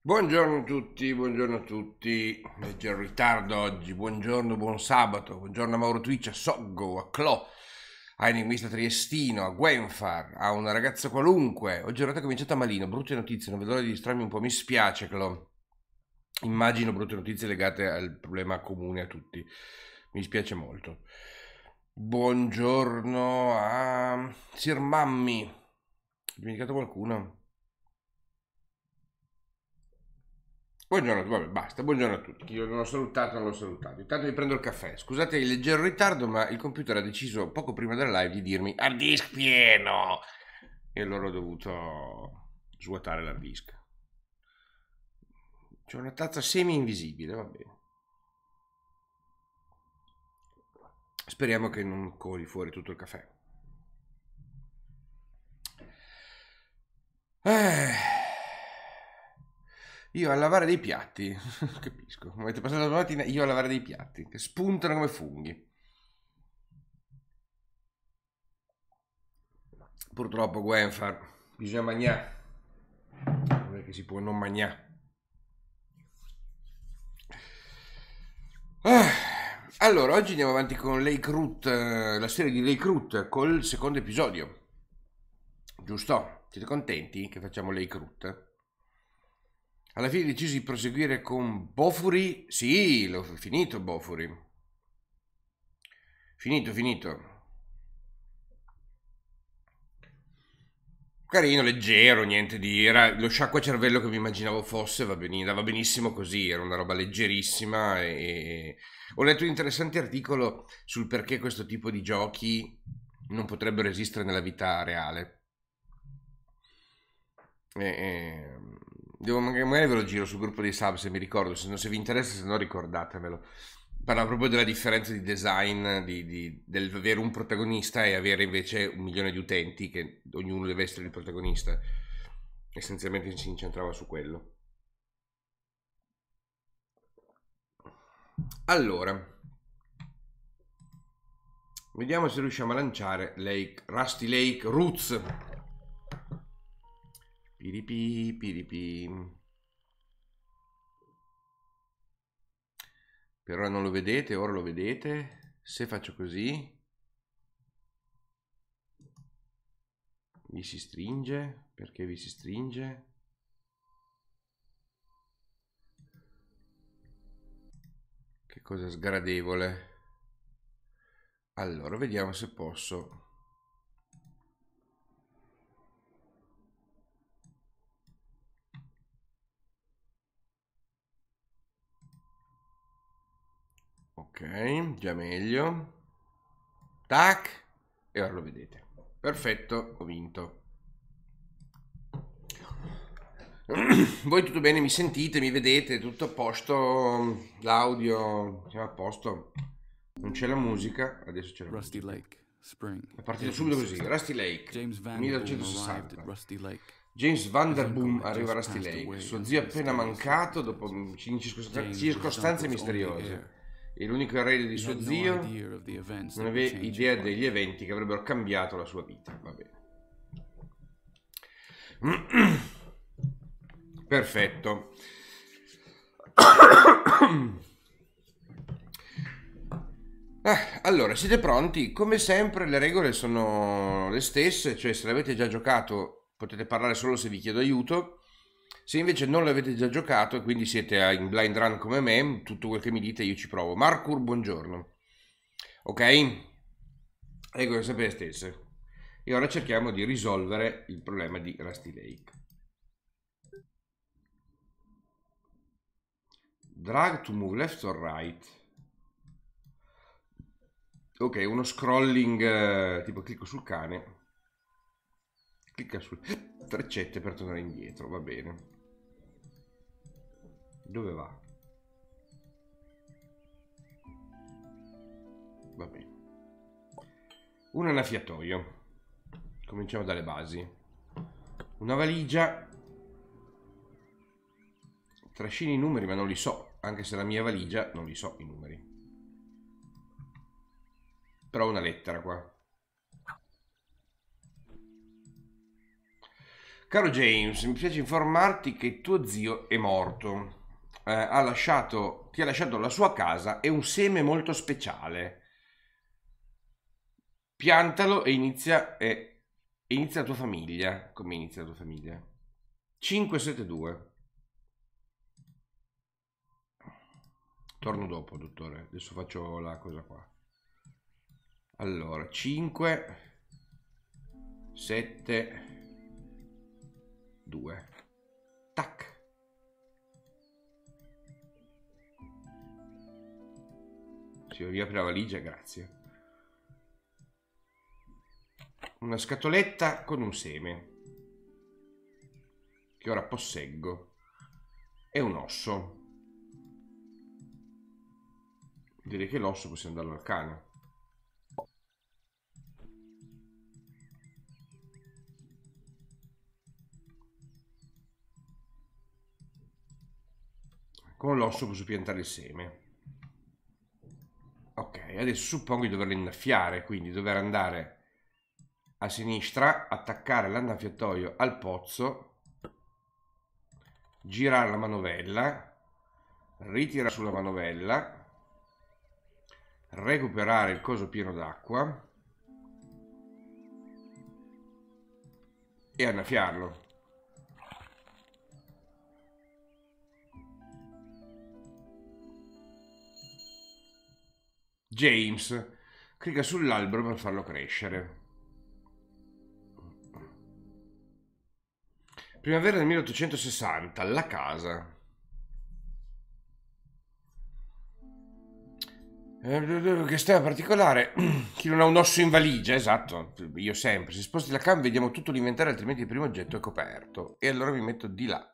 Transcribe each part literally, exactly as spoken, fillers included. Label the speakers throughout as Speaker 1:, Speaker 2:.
Speaker 1: Buongiorno a tutti, buongiorno a tutti. Leggero ritardo oggi. Buongiorno, buon sabato. Buongiorno a Mauro Twitch, a Soggo, a Clo, a Enigmista Triestino, a Gwenfar, a una ragazza qualunque. Oggi è cominciata malino, brutte notizie, non vedo l'ora di distrarmi un po'. Mi spiace, Clo. Immagino brutte notizie legate al problema comune a tutti. Mi spiace molto. Buongiorno a Sir Mammi. Ho dimenticato qualcuno? Buongiorno, vabbè, basta, buongiorno a tutti. Io non ho salutato, non l'ho salutato. Intanto mi prendo il caffè. Scusate il leggero ritardo, ma il computer ha deciso poco prima della live di dirmi hard disk pieno. E allora ho dovuto svuotare l'hard disk. C'è una tazza semi-invisibile, va bene. Speriamo che non coli fuori tutto il caffè. Eh... Io a lavare dei piatti, capisco, come avete passato la mattina, io a lavare dei piatti, che spuntano come funghi. Purtroppo, Gwenfar, bisogna mangiare, non è che si può non mangiare. Ah, allora, oggi andiamo avanti con Lake Root, eh, la serie di Lake Root, col secondo episodio. Giusto? Siete contenti che facciamo Lake Root? Alla fine ho deciso di proseguire con Bofuri. Sì, l'ho finito Bofuri. Finito, finito. Carino, leggero, niente di... Era lo sciacquacervello che mi immaginavo fosse, va benissimo, andava benissimo così, era una roba leggerissima e... Ho letto un interessante articolo sul perché questo tipo di giochi non potrebbero esistere nella vita reale. E, e... Devo, magari ve lo giro sul gruppo dei sub se mi ricordo, se, non, se vi interessa, se no ricordatemelo. Parla proprio della differenza di design di, di, del avere un protagonista e avere invece un milione di utenti che ognuno deve essere il protagonista. Essenzialmente si incentrava su quello. Allora, vediamo se riusciamo a lanciare Lake, Rusty Lake Roots. Piripi, piripi. Per ora non lo vedete, ora lo vedete. Se faccio così, vi si stringe. Perché vi si stringe? Che cosa sgradevole. Allora, vediamo se posso. Ok, già meglio. Tac. E ora lo vedete. Perfetto, ho vinto. Voi tutto bene? Mi sentite? Mi vedete? Tutto a posto? L'audio siamo a posto? Non c'è la musica, adesso c'è la
Speaker 2: Rusty
Speaker 1: musica.
Speaker 2: Lake, spring.
Speaker 1: È partito subito così. Rusty Lake,
Speaker 2: James Vanderboom arrived
Speaker 1: millenovecentosessanta.
Speaker 2: at Rusty Lake.
Speaker 1: James Vanderboom
Speaker 2: His uncle had
Speaker 1: arriva a
Speaker 2: just
Speaker 1: Rusty
Speaker 2: passed
Speaker 1: Lake.
Speaker 2: away
Speaker 1: Suo
Speaker 2: under
Speaker 1: zio è appena
Speaker 2: mysterious
Speaker 1: mancato dopo
Speaker 2: circumstances. James
Speaker 1: circostanze
Speaker 2: was his uncle's only
Speaker 1: misteriose.
Speaker 2: heir.
Speaker 1: E l'unico erede di
Speaker 2: He
Speaker 1: suo
Speaker 2: had no
Speaker 1: zio
Speaker 2: idea of the events
Speaker 1: non
Speaker 2: that would
Speaker 1: aveva
Speaker 2: change
Speaker 1: idea
Speaker 2: his
Speaker 1: degli
Speaker 2: life.
Speaker 1: eventi che avrebbero cambiato la sua vita. Va bene. Perfetto. Eh, allora, siete pronti? Come sempre le regole sono le stesse, cioè se l'avete già giocato potete parlare solo se vi chiedo aiuto. Se invece non l'avete già giocato e quindi siete in blind run come me, tutto quel che mi dite io ci provo. Marcur, buongiorno. Ok? Regole sempre le stesse. E ora cerchiamo di risolvere il problema di Rusty Lake. Drag to move left or right. Ok, uno scrolling eh, tipo clicco sul cane. Clicca su freccette per tornare indietro, va bene. Dove va? Va bene. Un annaffiatoio. Cominciamo dalle basi. Una valigia. Trascini i numeri ma non li so, anche se la mia valigia non li so i numeri. Però una lettera qua. Caro James, mi piace informarti che tuo zio è morto. Eh, ha lasciato, ti ha lasciato la sua casa e un seme molto speciale. Piantalo e inizia, e, e inizia la tua famiglia. Come inizia la tua famiglia? cinque sette due. Torno dopo, dottore. Adesso faccio la cosa qua. Allora, cinque sette due. Tac. Si riapre la valigia, grazie. Una scatoletta con un seme che ora posseggo e un osso. Direi che l'osso possiamo darlo al cane. Con l'osso posso piantare il seme. Ok, adesso suppongo di doverlo innaffiare, quindi dover andare a sinistra, attaccare l'annaffiatoio al pozzo, girare la manovella, ritirare sulla manovella, recuperare il coso pieno d'acqua e annaffiarlo. James clicca sull'albero per farlo crescere. Primavera del milleottocentosessanta, la casa. Che stemma particolare. Chi non ha un osso in valigia, esatto, io sempre. Se sposti la cam vediamo tutto l'inventario, altrimenti il primo oggetto è coperto. E allora mi metto di là.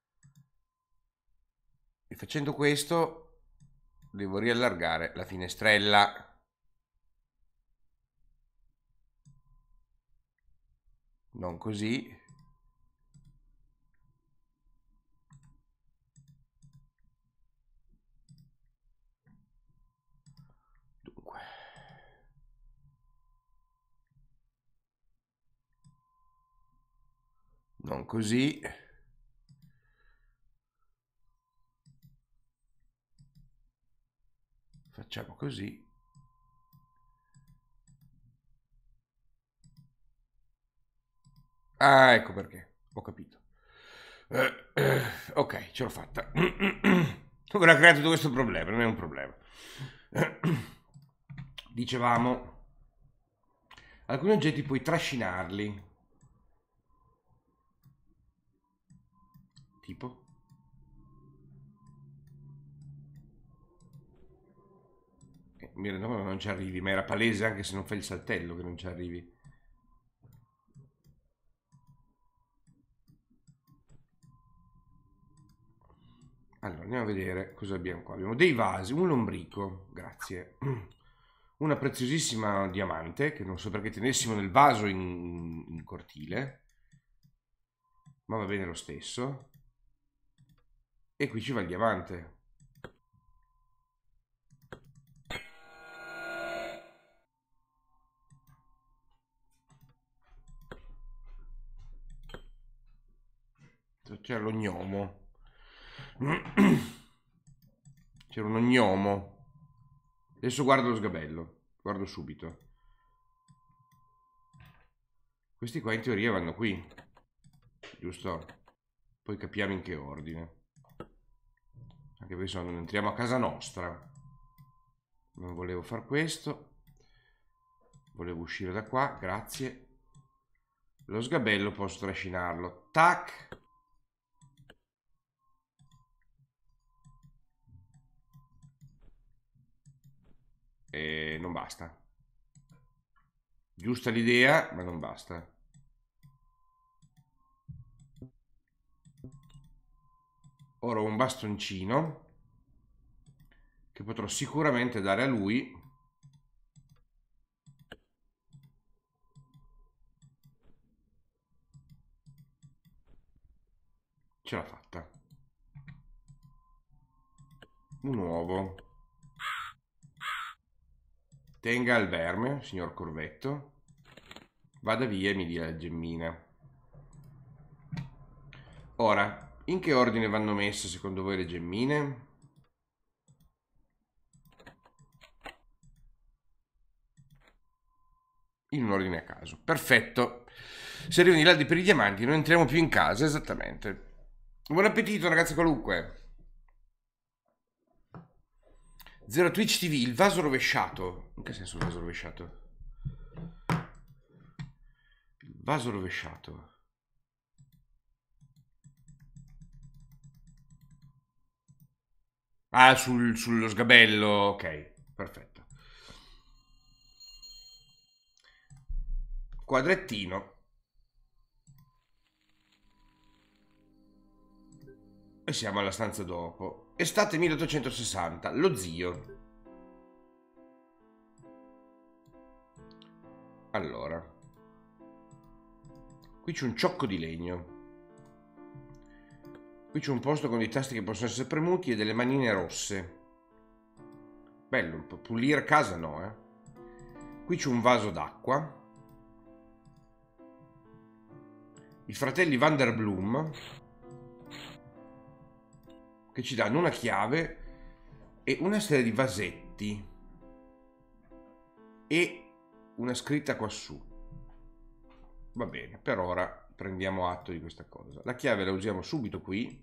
Speaker 1: E facendo questo devo riallargare la finestrella. Non così. Dunque. Non così. Facciamo così. Ah, ecco perché. Ho capito. Eh, eh, ok, ce l'ho fatta. Ora ha creato tutto questo problema, non è un problema. Dicevamo, alcuni oggetti puoi trascinarli. Tipo? Eh, mi rendo conto che non ci arrivi, ma era palese anche se non fai il saltello che non ci arrivi. Allora, andiamo a vedere cosa abbiamo qua. Abbiamo dei vasi, un lombrico, grazie. Una preziosissima diamante, che non so perché tenessimo nel vaso in, in cortile, ma va bene lo stesso. E qui ci va il diamante. C'era lo gnomo. C'era uno gnomo. Adesso guardo lo sgabello. Guardo subito. Questi qua in teoria vanno qui. Giusto? Poi capiamo in che ordine. Anche perché se no non entriamo a casa nostra. Non volevo far questo. Volevo uscire da qua. Grazie. Lo sgabello posso trascinarlo. Tac. E non basta. Giusta l'idea, ma non basta. Ora ho un bastoncino che potrò sicuramente dare a lui. Ce l'ha fatta. Un uovo. Tenga il verme, signor Corvetto. Vada via e mi dia la gemmina. Ora, in che ordine vanno messe secondo voi le gemmine? In un ordine a caso. Perfetto. Se arrivano i ladri per i diamanti, non entriamo più in casa, esattamente. Buon appetito, ragazzi qualunque. Zero Twitch T V, il vaso rovesciato. In che senso il vaso rovesciato? Il vaso rovesciato. Ah, sul, sullo sgabello, ok, perfetto. Quadrettino. E siamo alla stanza dopo. Estate milleottocentosessanta, lo zio. Allora. Qui c'è un ciocco di legno. Qui c'è un posto con dei tasti che possono essere premuti e delle manine rosse. Bello, pulire casa no, eh. Qui c'è un vaso d'acqua. I fratelli Vanderbloom, che ci danno una chiave e una serie di vasetti e una scritta quassù. Va bene, per ora prendiamo atto di questa cosa. La chiave la usiamo subito qui,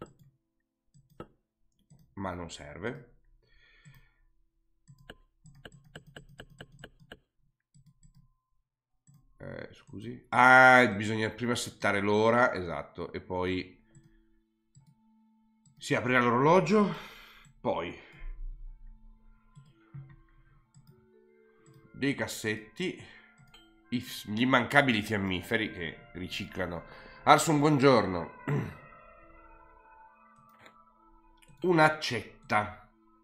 Speaker 1: ma non serve. Eh, scusi. Ah, bisogna prima settare l'ora, esatto, e poi si aprirà l'orologio, poi dei cassetti, gli immancabili fiammiferi che riciclano. Arson, buongiorno. Un'accetta.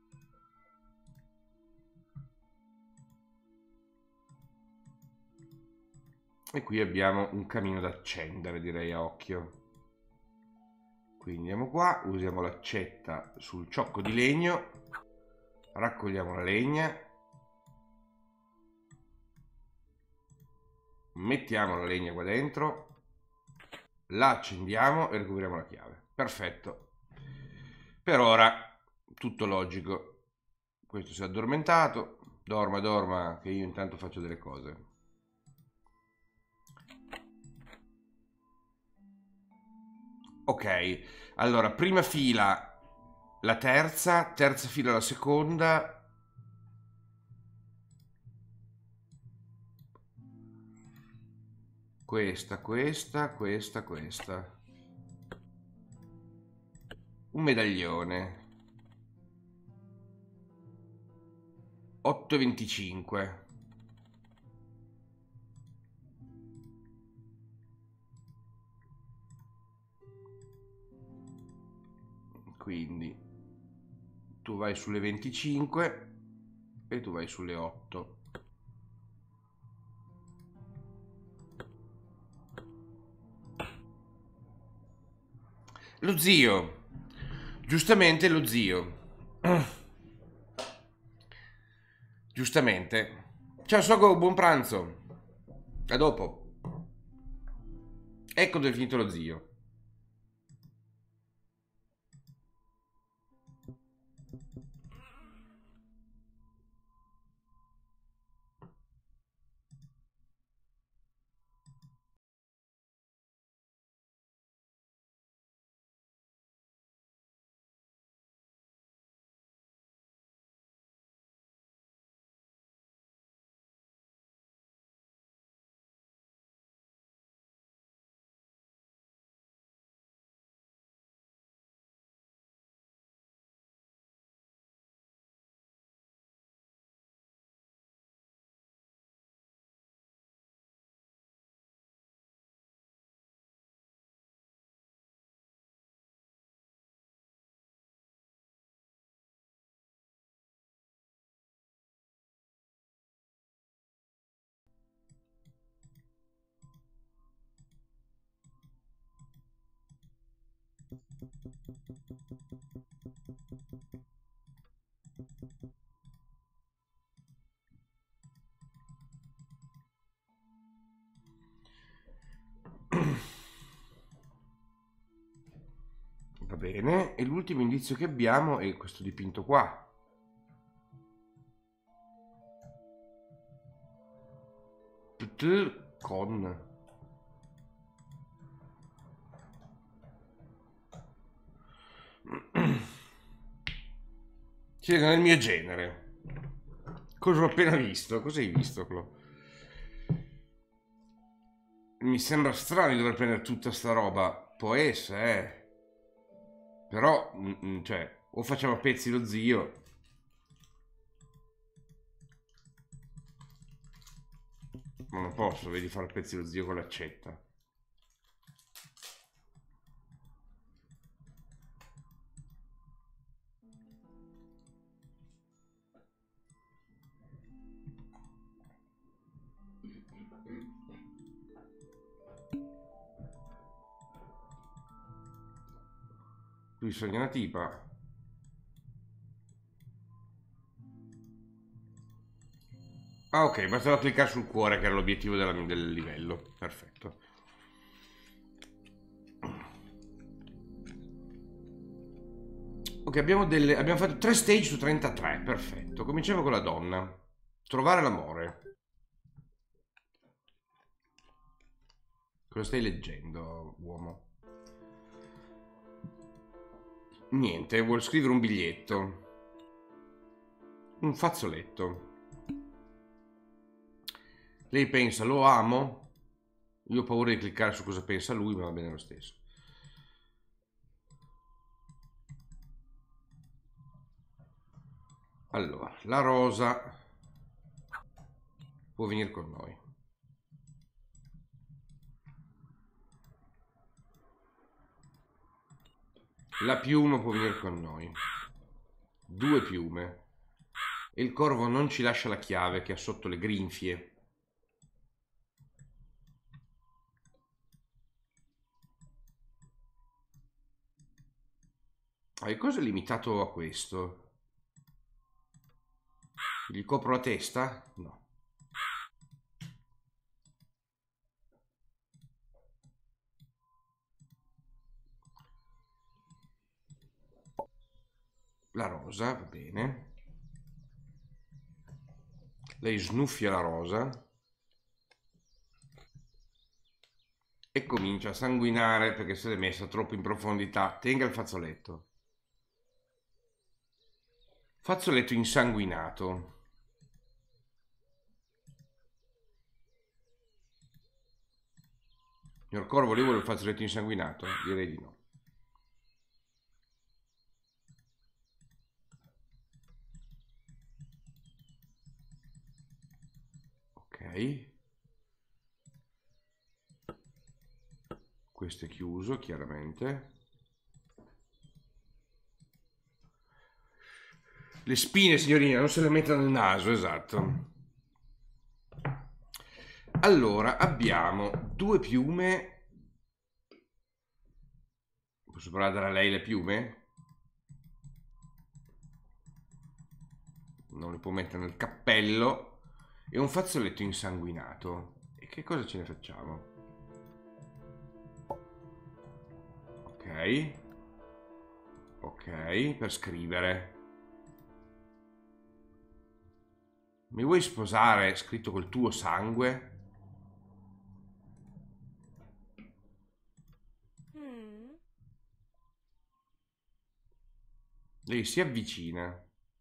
Speaker 1: E qui abbiamo un camino da accendere, direi a occhio. Quindi andiamo qua, usiamo l'accetta sul ciocco di legno, raccogliamo la legna, mettiamo la legna qua dentro, la accendiamo e recuperiamo la chiave. Perfetto. Per ora tutto logico. Questo si è addormentato. Dorma, dorma, che io intanto faccio delle cose. Ok, allora, prima fila la terza, terza fila la seconda. Questa, questa, questa, questa. Un medaglione. otto e venticinque. Quindi tu vai sulle venticinque e tu vai sulle otto. Lo zio. Giustamente lo zio. Giustamente. Ciao Sogo, buon pranzo. A dopo. Ecco dove è finito lo zio. bene, e l'ultimo indizio che abbiamo è questo dipinto qua. Con sì, non è il mio genere. Cosa ho appena visto? Cosa hai visto, Clo? Mi sembra strano di dover prendere tutta sta roba. Può essere, eh. Però, mm, cioè, o facciamo a pezzi lo zio. Ma non posso, vedi, fare a pezzi lo zio con l'accetta. Qui sogna una tipa. Ah, ok, bastava cliccare sul cuore che era l'obiettivo della- del livello. Perfetto. Ok, abbiamo, delle, abbiamo fatto tre stage su trentatré. Perfetto. Cominciamo con la donna. Trovare l'amore. Cosa stai leggendo, uomo? Niente, vuol scrivere un biglietto. Un fazzoletto. Lei pensa, lo amo? Io ho paura di cliccare su cosa pensa lui, ma va bene lo stesso. Allora, la rosa può venire con noi. La piuma può venire con noi. Due piume. E il corvo non ci lascia la chiave che ha sotto le grinfie. Ah, e cosa è limitato a questo? Gli copro la testa? No. La rosa, va bene. Lei snuffia la rosa e comincia a sanguinare perché se l'è messa troppo in profondità. Tenga il fazzoletto. Fazzoletto insanguinato. Signor Corvo, lei vuole il fazzoletto insanguinato? Direi di no. Ok. Questo è chiuso, chiaramente. Le spine, signorina, non se le mettono nel naso, esatto. Allora, abbiamo due piume. Posso provare a dare a lei le piume? Non le può mettere nel cappello. E un fazzoletto insanguinato. E che cosa ce ne facciamo? Ok. Ok, per scrivere. Mi vuoi sposare scritto col tuo sangue? Lei si avvicina.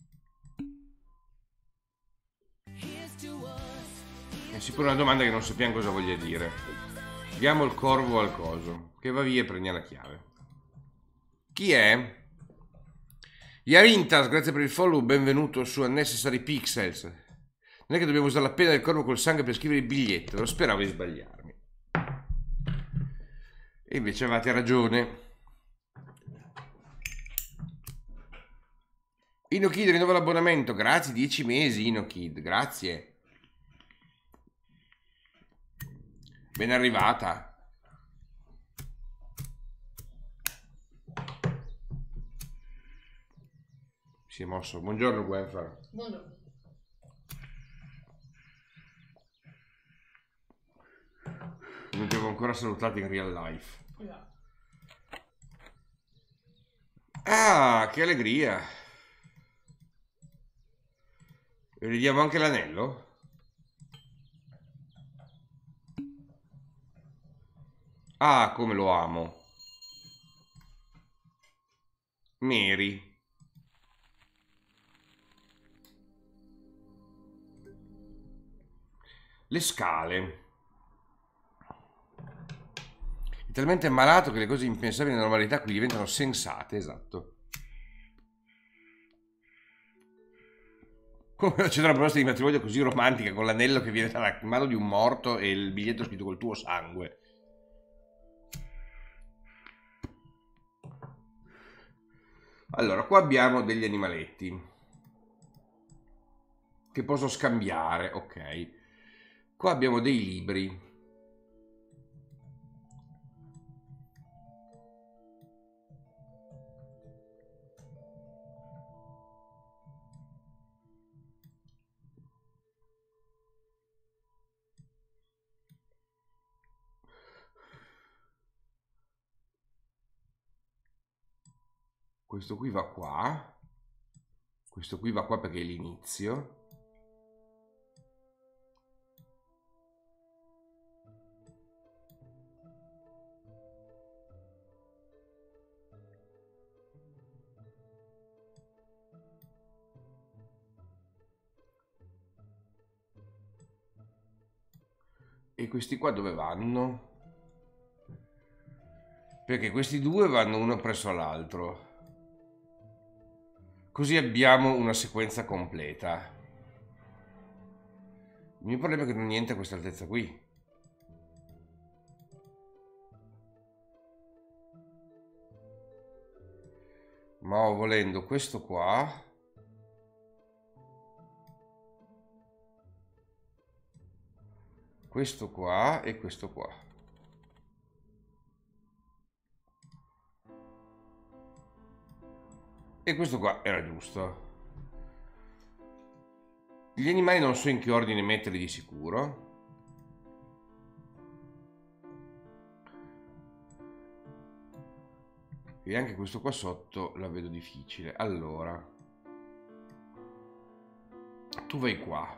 Speaker 1: E si pone una domanda che non sappiamo cosa voglia dire. Diamo il corvo al coso, che va via e prendiamo la chiave. Chi è? Yarintas, grazie per il follow, benvenuto su Unnecessary Pixels. Non è che dobbiamo usare la penna del corvo col sangue per scrivere il biglietto, lo speravo di sbagliarmi. E invece avete ragione. Inokid rinnova l'abbonamento, grazie, dieci mesi Inokid, grazie. Ben arrivata. Si è mosso. Buongiorno Gwenfar.
Speaker 3: Buongiorno.
Speaker 1: Non ti avevo ancora salutato in real life.
Speaker 3: Yeah.
Speaker 1: Ah, che allegria! E vediamo anche l'anello? Ah, come lo amo. Mary. Le scale. È talmente malato che le cose impensabili nella normalità qui diventano sensate, esatto. Come c'è una proposta di matrimonio così romantica con l'anello che viene dalla mano di un morto e il biglietto scritto col tuo sangue. Allora, qua abbiamo degli animaletti che posso scambiare, ok. Qua abbiamo dei libri. Questo qui va qua. Questo qui va qua perché è l'inizio. E questi qua dove vanno? Perché questi due vanno uno presso l'altro. Così abbiamo una sequenza completa. Il mio problema è che non ho niente a questa altezza qui. Ma volendo questo qua. Questo qua e questo qua. E questo qua era giusto. Gli animali non so in che ordine metterli di sicuro. E anche questo qua sotto la vedo difficile. Allora, tu vai qua.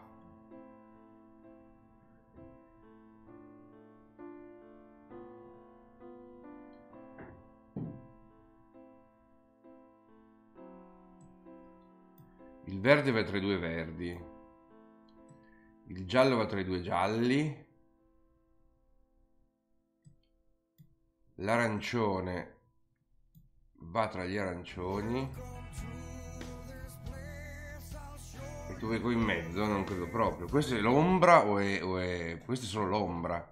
Speaker 1: Il verde va tra i due verdi. Il giallo va tra i due gialli. L'arancione va tra gli arancioni. E tu vai qui in mezzo? Non credo proprio. Questa è l'ombra o è, o è... Questa è solo l'ombra.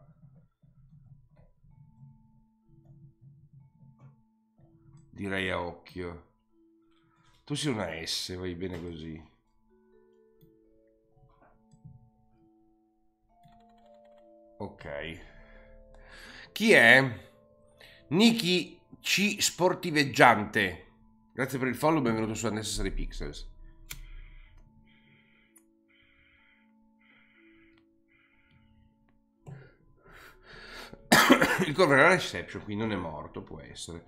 Speaker 1: Direi a occhio. Tu sei una S, vai bene così. Ok. Chi è? Niki C Sportiveggiante. Grazie per il follow, benvenuto su Unnecessary Pixels. Il corvo era reception, quindi non è morto, può essere.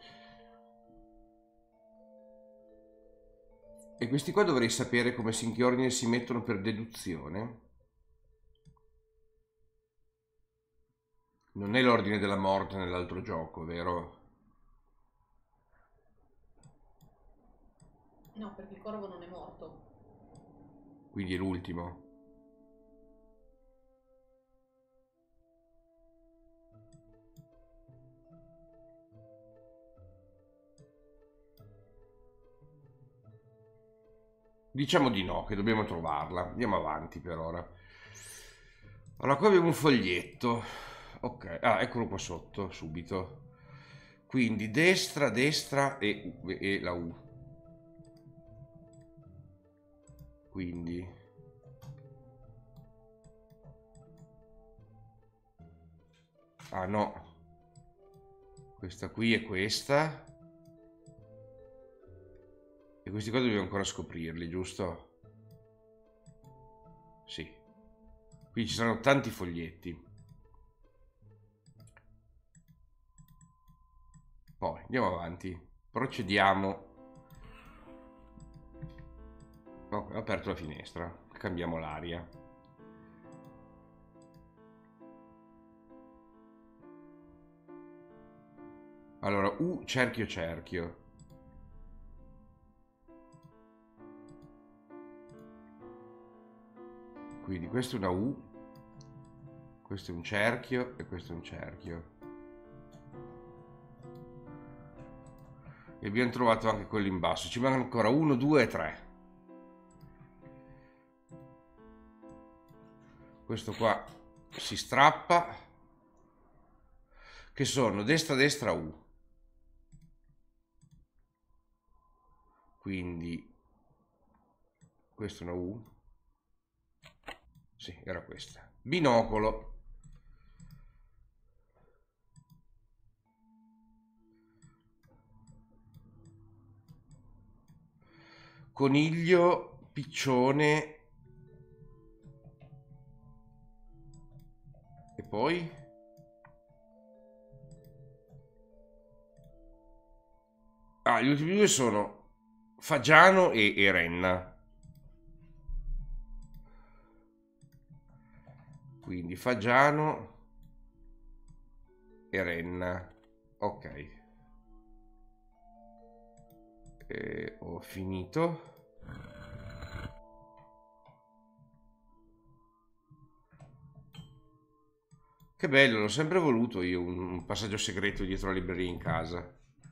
Speaker 1: E questi qua dovrei sapere come si, in che ordine si mettono per deduzione. Non è l'ordine della morte nell'altro gioco, vero?
Speaker 3: No, perché il corvo non è morto.
Speaker 1: Quindi è l'ultimo. Diciamo di no, che dobbiamo trovarla. Andiamo avanti per ora. Allora, qua abbiamo un foglietto. Ok, ah, eccolo qua sotto, subito. Quindi destra, destra e, e la U. Quindi... Ah no. Questa qui è questa. E questi qua dobbiamo ancora scoprirli, giusto? Sì. Qui ci saranno tanti foglietti. Poi andiamo avanti. Procediamo Ok, ho aperto la finestra. Cambiamo l'aria. Allora, U cerchio cerchio. Quindi questa è una U, questo è un cerchio e questo è un cerchio. E abbiamo trovato anche quello in basso. Ci mancano ancora uno, due e tre. Questo qua si strappa. Che sono destra, destra, U. Quindi questa è una U. Sì, era questa. Binocolo. Coniglio, piccione. E poi? Ah, gli ultimi due sono Fagiano e, e Renna. Quindi Fagiano e Renna. Ok. E ho finito. Che bello, l'ho sempre voluto io un, un passaggio segreto dietro la libreria in casa.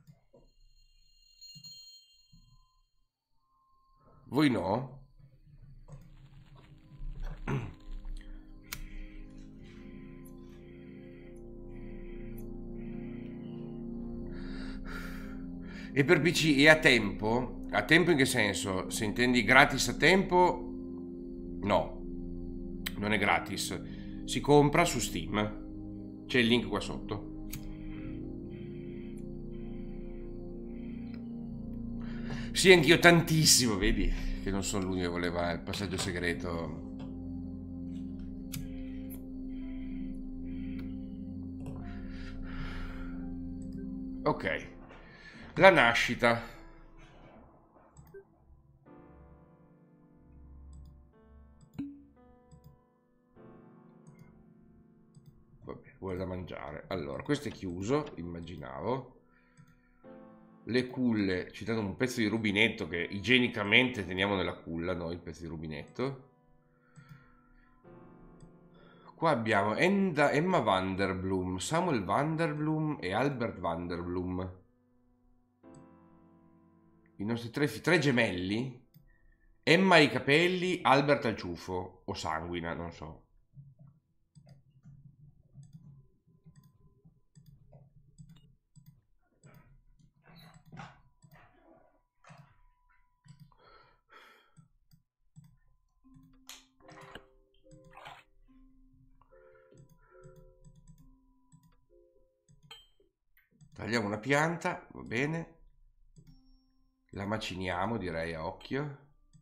Speaker 1: Voi no? E per P C è a tempo? A tempo in che senso? Se intendi gratis a tempo? No, non è gratis. Si compra su Steam. C'è il link qua sotto. Sì, anch'io tantissimo, vedi? Che non sono l'unico che voleva il passaggio segreto. Ok. La nascita. Vabbè, vuole da mangiare. Allora, questo è chiuso, immaginavo. Le culle, ci danno un pezzo di rubinetto che igienicamente teniamo nella culla, noi il pezzo di rubinetto. Qua abbiamo Enda, Emma Vanderbloom, Samuel Vanderbloom e Albert Vanderbloom. I nostri tre, tre gemelli. Emma ha i capelli, Albert ha il ciuffo. O sanguina, non so. Tagliamo una pianta, va bene. La maciniamo, direi, a occhio.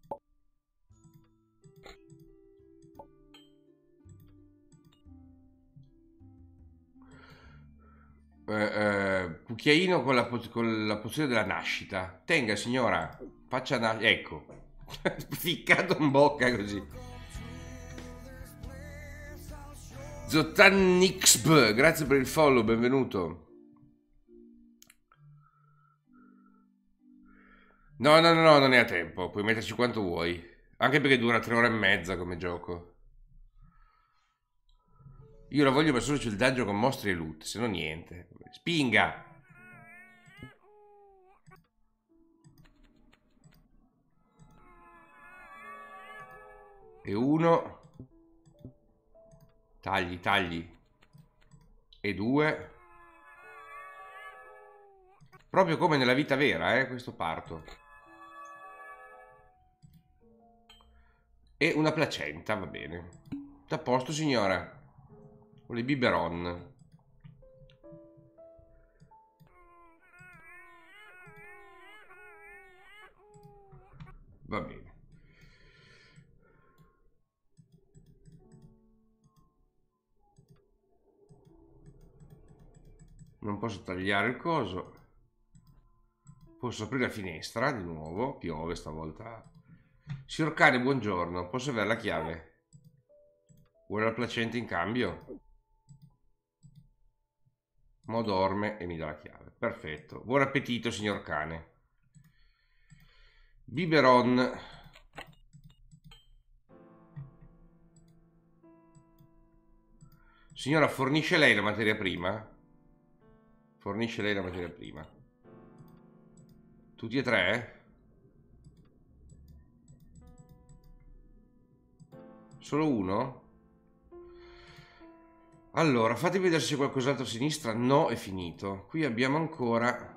Speaker 1: Eh, eh, cucchiaino con la, po- con la pozione della nascita. Tenga, signora, faccia na- ecco. Ficcato in bocca così. Zotanixb, grazie per il follow, benvenuto. No, no, no, no, non è a tempo, puoi metterci quanto vuoi. Anche perché dura tre ore e mezza come gioco. Io la voglio per solo c'è il dungeon con mostri e loot, se no niente. Spinga! E uno. Tagli, tagli. E due. Proprio come nella vita vera, eh, questo parto. E una placenta, va bene. A posto, signora. Con le biberon. Va bene. Non posso tagliare il coso. Posso aprire la finestra di nuovo. Piove stavolta. Signor Cane, buongiorno. Posso avere la chiave? Vuole la placenta in cambio? Mo dorme e mi dà la chiave. Perfetto. Buon appetito, signor Cane. Biberon. Signora, fornisce lei la materia prima? Fornisce lei la materia prima. Tutti e tre? Solo uno? Allora, fatemi vedere se c'è qualcos'altro a sinistra. No, è finito. Qui abbiamo ancora...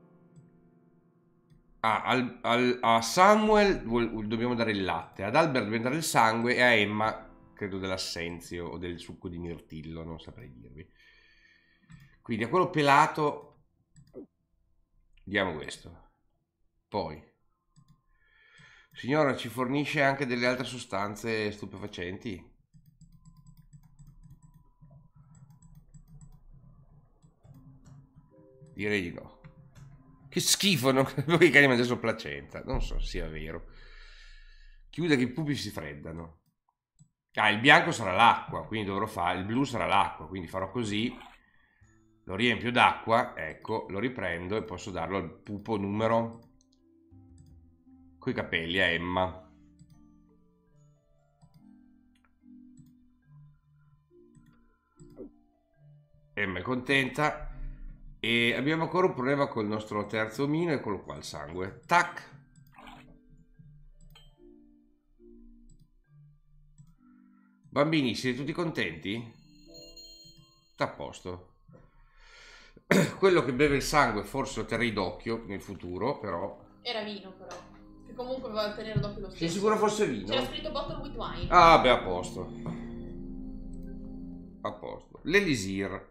Speaker 1: Ah, al, al, a Samuel dobbiamo dare il latte, ad Albert dobbiamo dare il sangue e a Emma credo dell'assenzio o del succo di mirtillo, non saprei dirvi. Quindi a quello pelato diamo questo. Poi, signora, ci fornisce anche delle altre sostanze stupefacenti? Direi di no. Che schifo, non credo che i cani mangiassero placenta. Non so se sia vero. Chiude che i pupi si freddano. Ah, il bianco sarà l'acqua, quindi dovrò fare... Il blu sarà l'acqua, quindi farò così. Lo riempio d'acqua, ecco, lo riprendo e posso darlo al pupo numero... coi capelli, a Emma. Emma è contenta. E abbiamo ancora un problema col nostro terzo omino, eccolo qua il sangue. Tac! Bambini, siete tutti contenti? Sta a posto. Quello che beve il sangue forse lo terrei d'occhio nel futuro, però...
Speaker 3: Era vino però, che comunque va a tenere d'occhio lo stesso.
Speaker 1: Sei sicuro fosse vino?
Speaker 3: C'era scritto bottle with wine.
Speaker 1: Ah, beh, a posto. A posto. L'Elisir.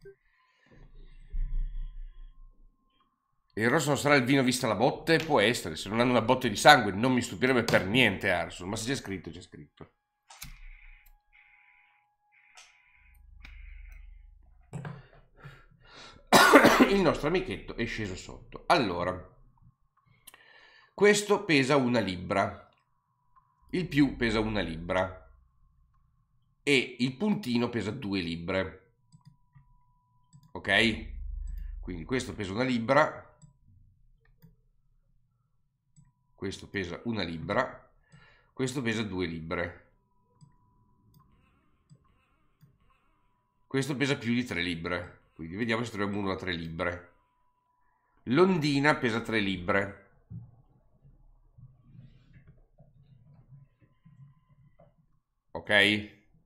Speaker 1: Il rosso non sarà il vino vista la botte? Può essere, se non hanno una botte di sangue non mi stupirebbe per niente Arson, ma se c'è scritto, c'è scritto. Il nostro amichetto è sceso sotto. Allora, questo pesa una libbra, il più pesa una libbra e il puntino pesa due libbre. Ok? Quindi questo pesa una libbra. Questo pesa una libbra, questo pesa due libbre, questo pesa più di tre libbre, quindi vediamo se troviamo uno da tre libbre. L'ondina pesa tre libbre. Ok?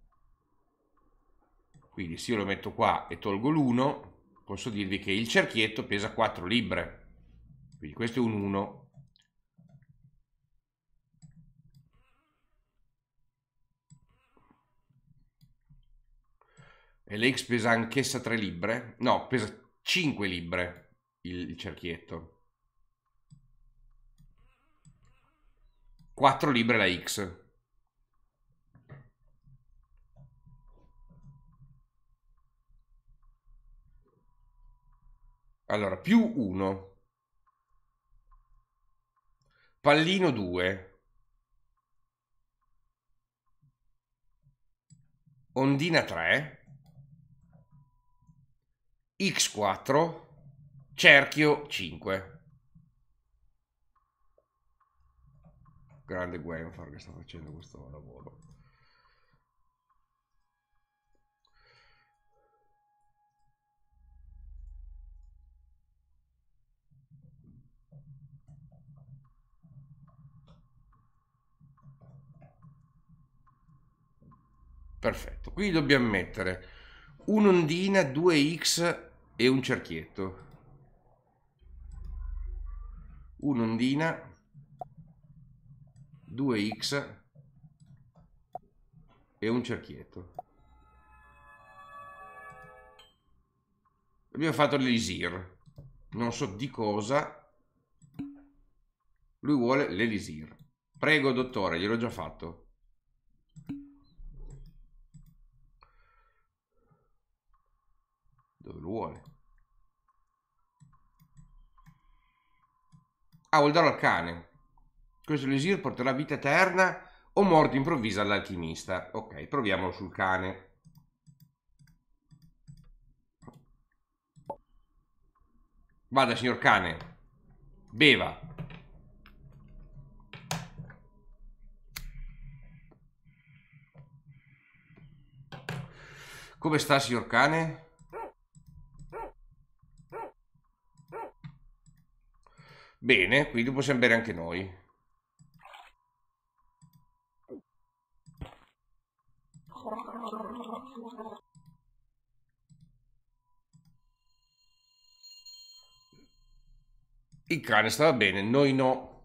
Speaker 1: Quindi se io lo metto qua e tolgo l'uno, posso dirvi che il cerchietto pesa quattro libbre, quindi questo è un uno. E l'X pesa anch'essa tre libbre? No, pesa cinque libbre il, il cerchietto. quattro libbre la X. Allora, più uno. Pallino due. Ondina tre. X quattro. Cerchio cinque. Grande Gwenfar che sta facendo questo lavoro. Perfetto, qui dobbiamo mettere un'ondina, due X e un cerchietto. Un'ondina, due X e un cerchietto. Abbiamo fatto l'elisir. Non so di cosa. Lui vuole l'elisir. Prego, dottore, gliel'ho già fatto. Dove lo vuole? Ah, vuol darlo al cane. Questo elisir porterà vita eterna o morte improvvisa all'alchimista. Ok, proviamolo sul cane. Vada, signor cane. Beva. Come sta, signor cane? Bene, quindi possiamo bere anche noi. Il cane stava bene, noi no.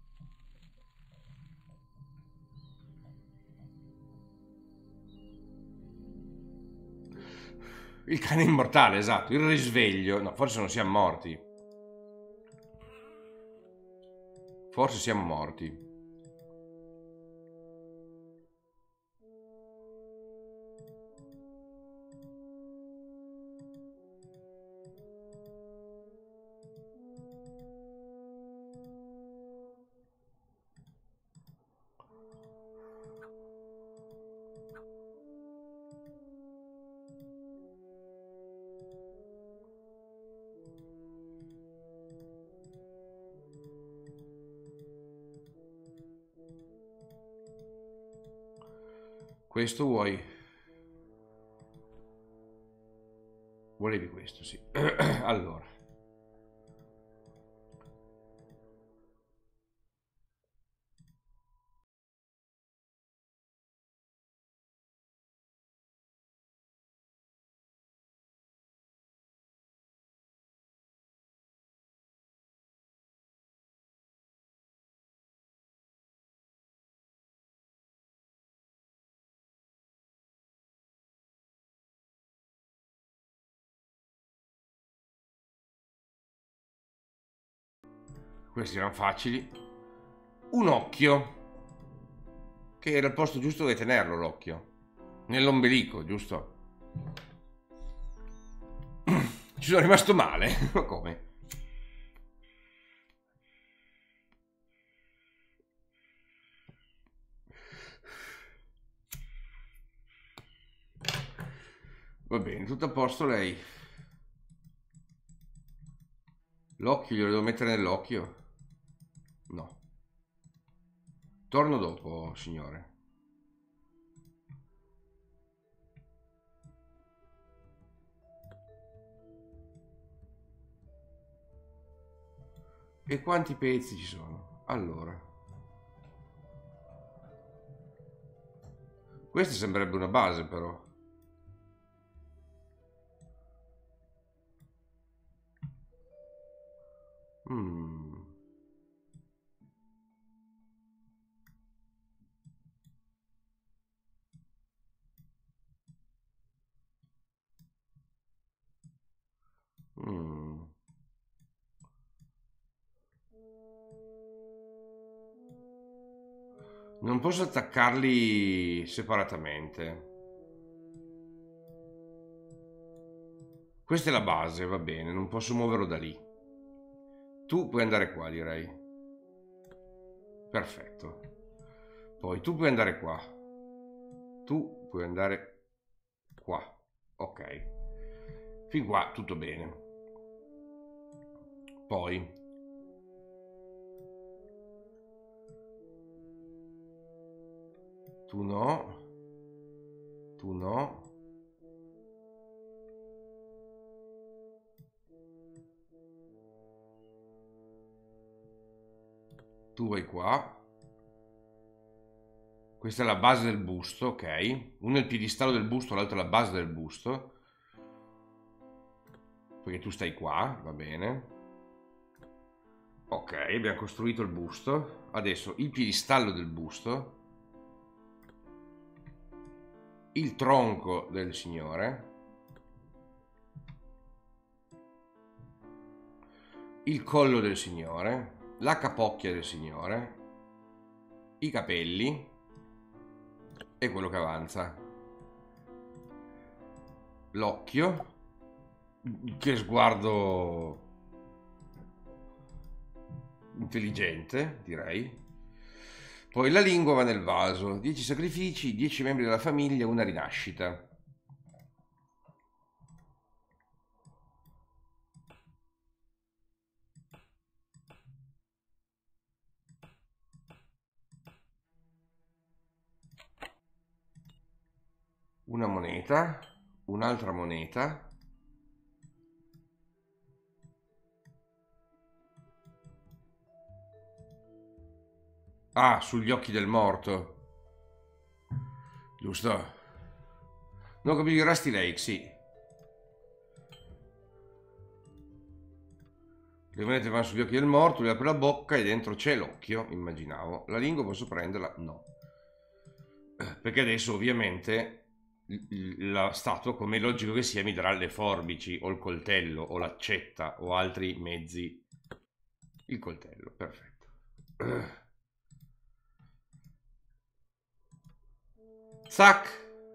Speaker 1: Il cane immortale, esatto, il risveglio. No, forse non siamo morti. Forse siamo morti. Questo vuoi? Volevi questo, sì. Allora. Questi erano facili. Un occhio. Che era il posto giusto dove tenerlo l'occhio. Nell'ombelico, giusto? Ci sono rimasto male. Ma come? Va bene, tutto a posto lei. L'occhio glielo devo mettere nell'occhio? No. Torno dopo, signore. E quanti pezzi ci sono? Allora. Questa sembrerebbe una base, però. Mm. Mm. Non posso attaccarli separatamente. Questa è la base, va bene, non posso muoverlo da lì. Tu puoi andare qua, direi. Perfetto. Poi tu puoi andare qua. Tu puoi andare qua. Ok. Fin qua tutto bene. Poi tu no. Tu no. Tu vai qua. Questa è la base del busto, ok. Uno è il piedistallo del busto, l'altro è la base del busto. Perché tu stai qua, va bene. Ok, abbiamo costruito il busto. Adesso il piedistallo del busto. Il tronco del signore. Il collo del signore. La capocchia del signore. I capelli. E quello che avanza. L'occhio. Che sguardo intelligente, direi. Poi la lingua va nel vaso. dieci sacrifici, dieci membri della famiglia, una rinascita. Una moneta, un'altra moneta. Ah, sugli occhi del morto. Giusto. Non capisco, Rusty Lake, sì. Le monete vanno sugli occhi del morto, lui apre la bocca e dentro c'è l'occhio, immaginavo. La lingua posso prenderla? No. Perché adesso ovviamente la statua, come è logico che sia, mi darà le forbici o il coltello o l'accetta o altri mezzi. Il coltello, perfetto. Zac.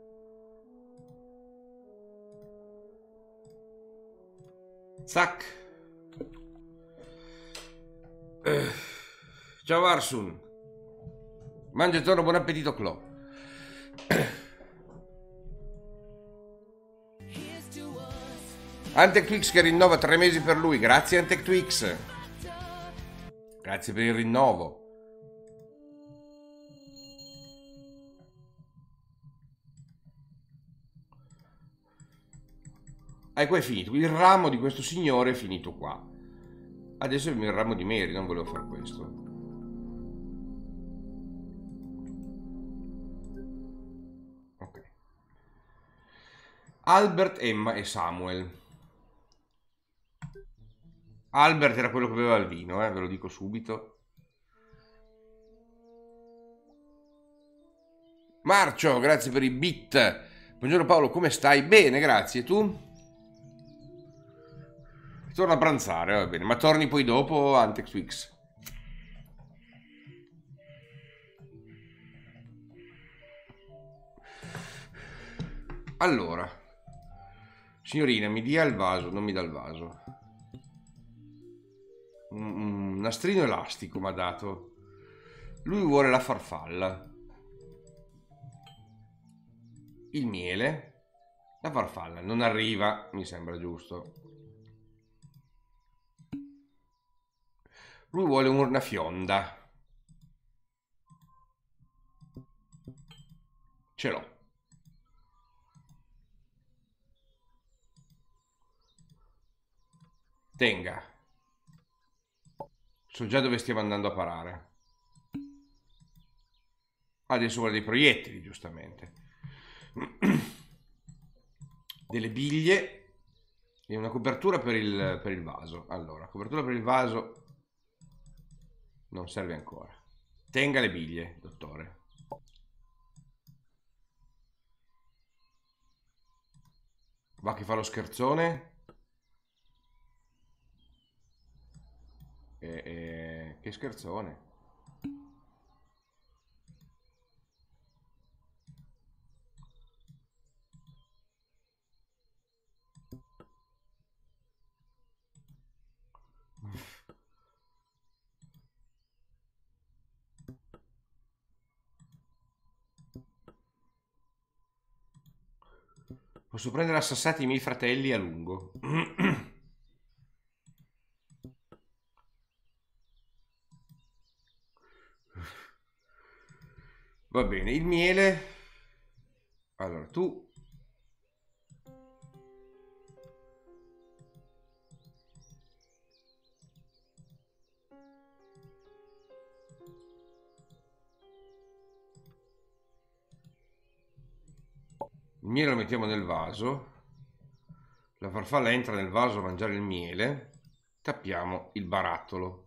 Speaker 1: Zac. Ciao Arsun. Mangia torno, buon appetito Clo. Antec Twix che rinnova tre mesi per lui. Grazie Antec Twix. Grazie per il rinnovo. Ecco, è finito. Il ramo di questo signore è finito qua. Adesso è il mio ramo di Mary, non volevo fare questo. Ok. Albert, Emma e Samuel. Albert era quello che beveva il vino, eh, ve lo dico subito. Marcio, grazie per i bit. Buongiorno Paolo, come stai? Bene, grazie. Tu? Torno a pranzare, va bene. Ma torni poi dopo, Antex Twix? Allora. Signorina, mi dia il vaso, non mi dà il vaso. Un nastrino elastico mi ha dato. Lui vuole la farfalla. Il miele. La farfalla non arriva, mi sembra giusto. Lui vuole una fionda. Ce l'ho. Tenga. So già dove stiamo andando a parare. Adesso vuole dei proiettili, giustamente. Delle biglie e una copertura per il, per il vaso. Allora, copertura per il vaso non serve ancora. Tenga le biglie, dottore. Va che fa lo scherzone. E, e, che scherzone. Posso prendere a sassati i miei fratelli a lungo. Va bene, il miele. Allora, tu. Il miele lo mettiamo nel vaso. La farfalla entra nel vaso a mangiare il miele. Tappiamo il barattolo.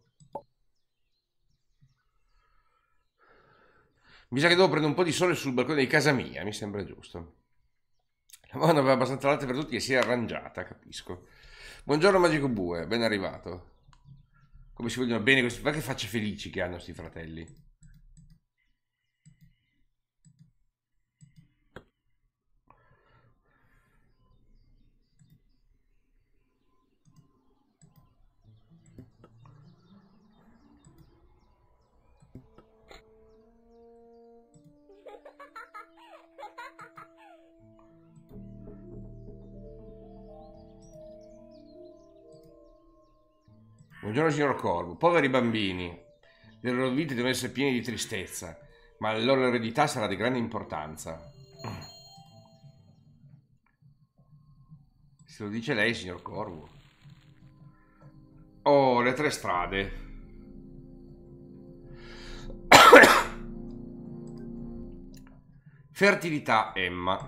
Speaker 1: Mi sa che devo prendere un po' di sole sul balcone di casa mia, mi sembra giusto. La mamma aveva abbastanza latte per tutti e si è arrangiata, capisco. Buongiorno Magico Bue, ben arrivato. Come si vogliono bene questi... Ma che facce felici che hanno questi fratelli. Buongiorno signor Corvo. Poveri bambini. Le loro vite devono essere piene di tristezza, ma la loro eredità sarà di grande importanza. Se lo dice lei, signor Corvo. Oh, le tre strade. Fertilità Emma.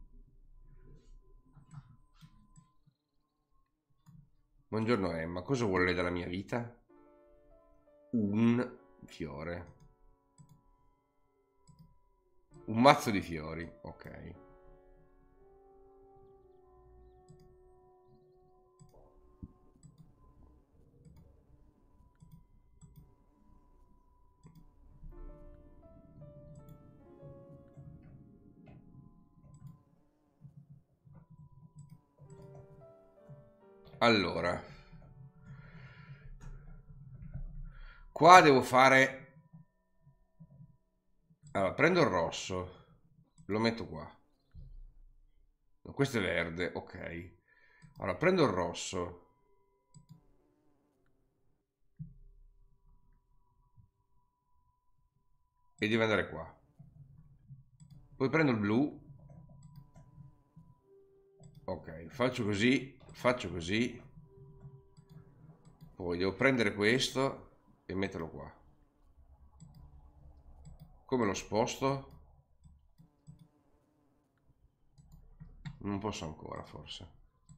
Speaker 1: Buongiorno Emma, cosa vuole lei dalla mia vita? Un fiore. Un mazzo di fiori, ok. Allora, qua devo fare... Allora, prendo il rosso, lo metto qua. No, questo è verde, ok. Allora, prendo il rosso. E deve andare qua. Poi prendo il blu. Ok, faccio così, faccio così. Poi devo prendere questo e metterlo qua. Come lo sposto? Non posso ancora, forse.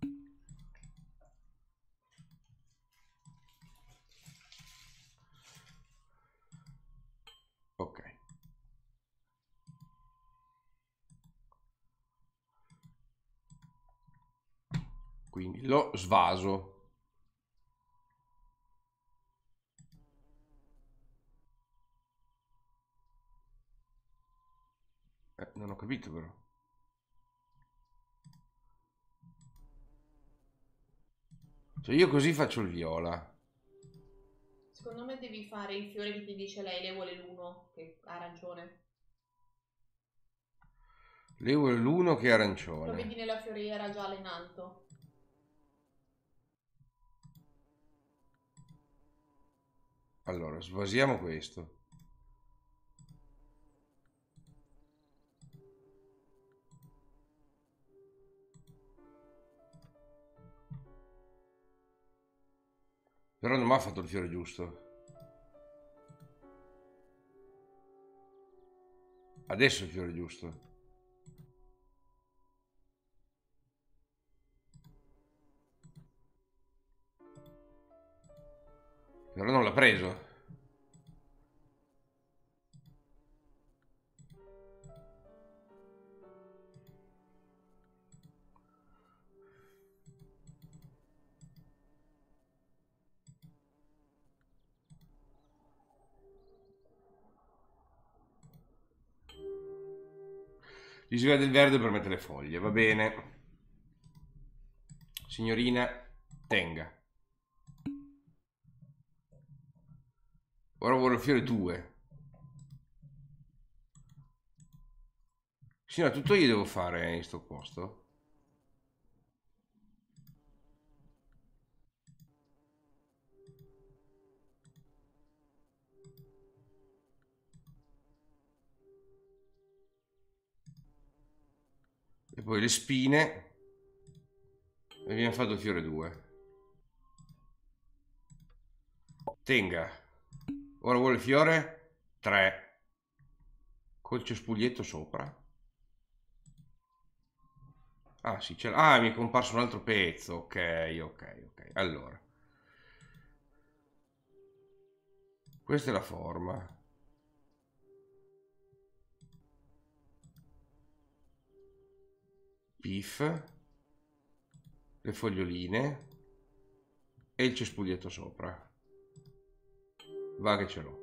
Speaker 1: Ok. Quindi lo svaso. Eh, non ho capito però. Cioè io così faccio il viola.
Speaker 3: Secondo me devi fare il fiore che ti dice lei, lei vuole l'uno, che ha arancione.
Speaker 1: Lei vuole l'uno che è
Speaker 3: Lo
Speaker 1: arancione.
Speaker 3: vedi nella fioriera gialla in alto.
Speaker 1: Allora, svasiamo questo. Però non mi ha fatto il fiore giusto. Adesso è il fiore giusto. Però non l'ha preso. Gli si vede il verde per mettere le foglie, va bene. Signorina, tenga. Ora vuole il fiore due. Signora, tutto io devo fare in sto posto? E poi le spine. E abbiamo fatto il fiore due. Tenga. Ora vuole il fiore tre. Col cespuglietto sopra. Ah sì, c'è... Ah, mi è comparso un altro pezzo. Ok, ok, ok. Allora. Questa è la forma. Pif. Le foglioline. E il cespuglietto sopra. Va che ce l'ho.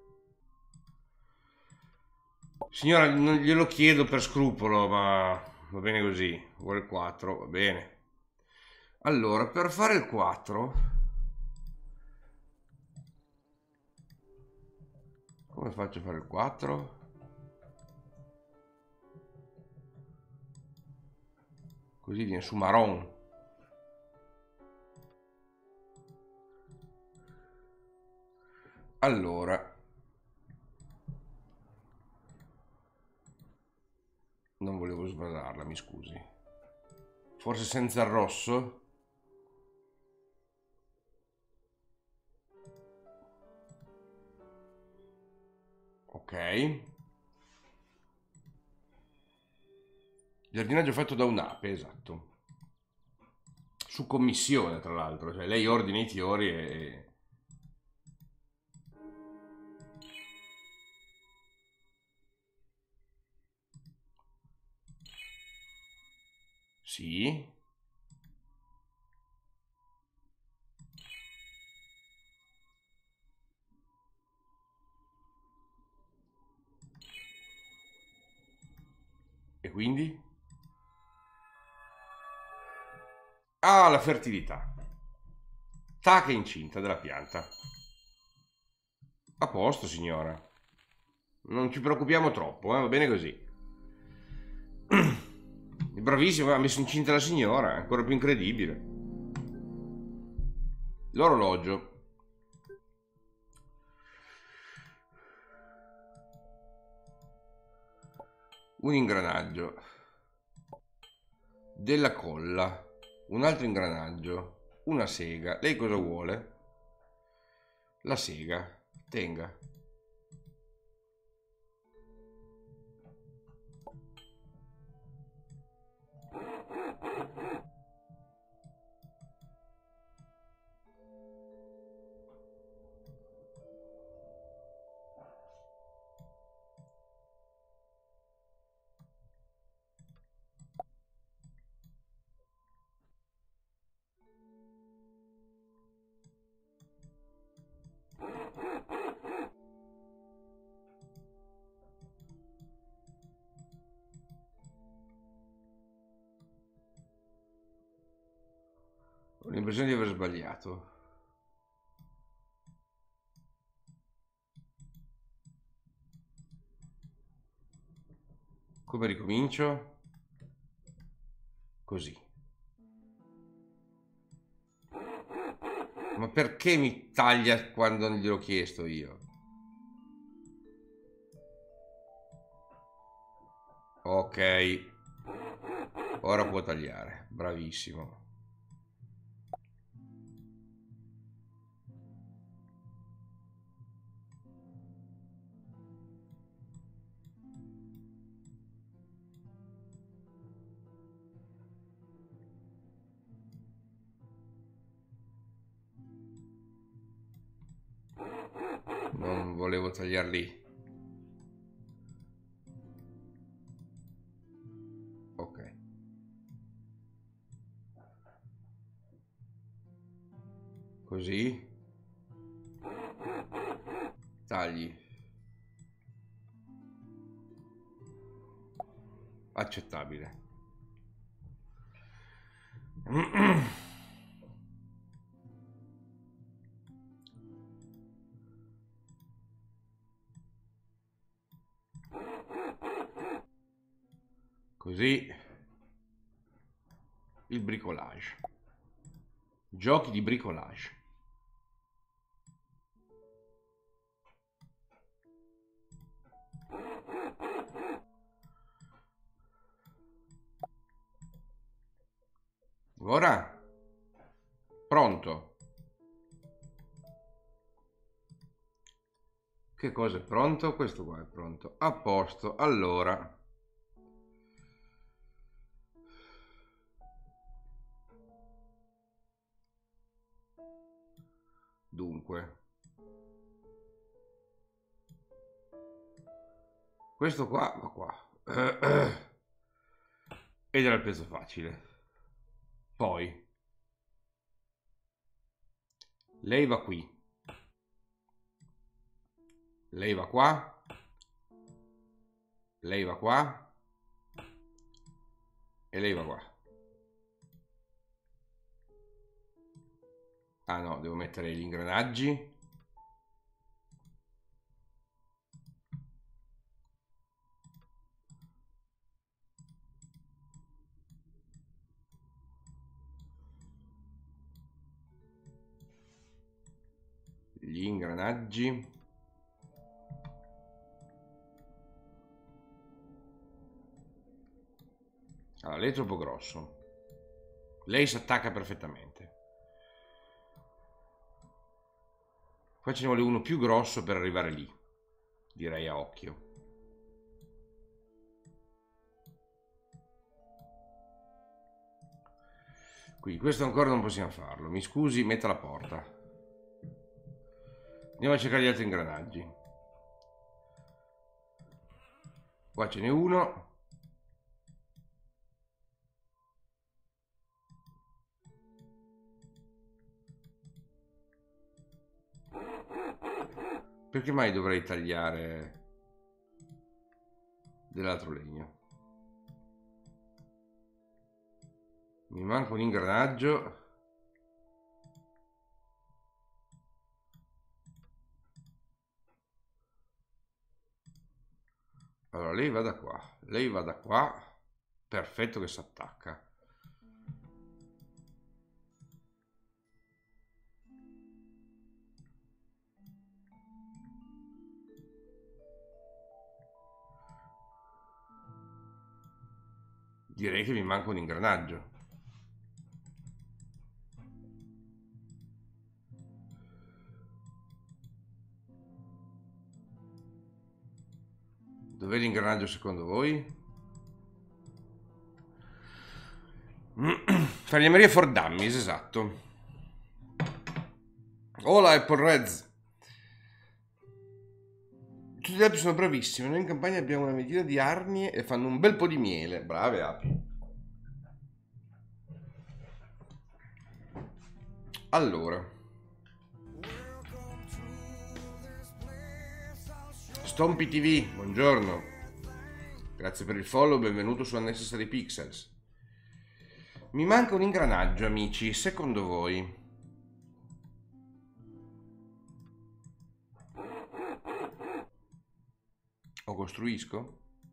Speaker 1: Signora, non glielo chiedo per scrupolo, ma va bene così. Vuole il quattro, va bene. Allora, per fare il quattro... Come faccio a fare il quattro? Così viene su marron. Allora, non volevo sbagliarla, mi scusi. Forse senza il rosso? Ok. Giardinaggio fatto da un'ape, esatto. Su commissione, tra l'altro. Cioè, lei ordina i fiori e... Sì. E quindi? Ah, la fertilità. Tac è incinta della pianta. A posto, signora. Non ci preoccupiamo troppo, eh? Va bene così. Bravissimo, ha messo incinta la signora, è ancora più incredibile. L'orologio. Un ingranaggio. Della colla. Un altro ingranaggio. Una sega. Lei cosa vuole? La sega. Tenga. Ho l'impressione di aver sbagliato. Come ricomincio? Così. Ma perché mi taglia quando non gliel'ho chiesto io? Ok. Ora può tagliare. Bravissimo. Non volevo tagliarli. Ok. Così. Tagli. Accettabile. Così. Il bricolage. Giochi di bricolage. Ora? Pronto? Che cosa è pronto? Questo qua è pronto. A posto. Allora. Dunque. Questo qua va qua. Ed era il pezzo facile. Poi. Lei va qui. Lei va qua. Lei va qua. E lei va qua. Ah no, devo mettere gli ingranaggi. Gli ingranaggi. Allora, lei è troppo grosso. Lei si attacca perfettamente. Qua ce ne vuole uno più grosso per arrivare lì. Direi a occhio. Quindi questo ancora non possiamo farlo. Mi scusi, metta la porta. Andiamo a cercare gli altri ingranaggi. Qua ce n'è uno. Perché mai dovrei tagliare dell'altro legno? Mi manca un ingranaggio. Allora lei va da qua, lei va da qua. Perfetto che si attacca. Direi che mi manca un ingranaggio. Dov'è l'ingranaggio secondo voi? Falegnameria for Dummies, esatto. Hola Apple Reds. Tutti gli api sono bravissimi. Noi in campagna abbiamo una ventina di arnie e fanno un bel po' di miele. Brave api. Allora, Stompy T V, buongiorno. Grazie per il follow, benvenuto su Unnecessary Pixels. Mi manca un ingranaggio, amici, secondo voi? O costruisco?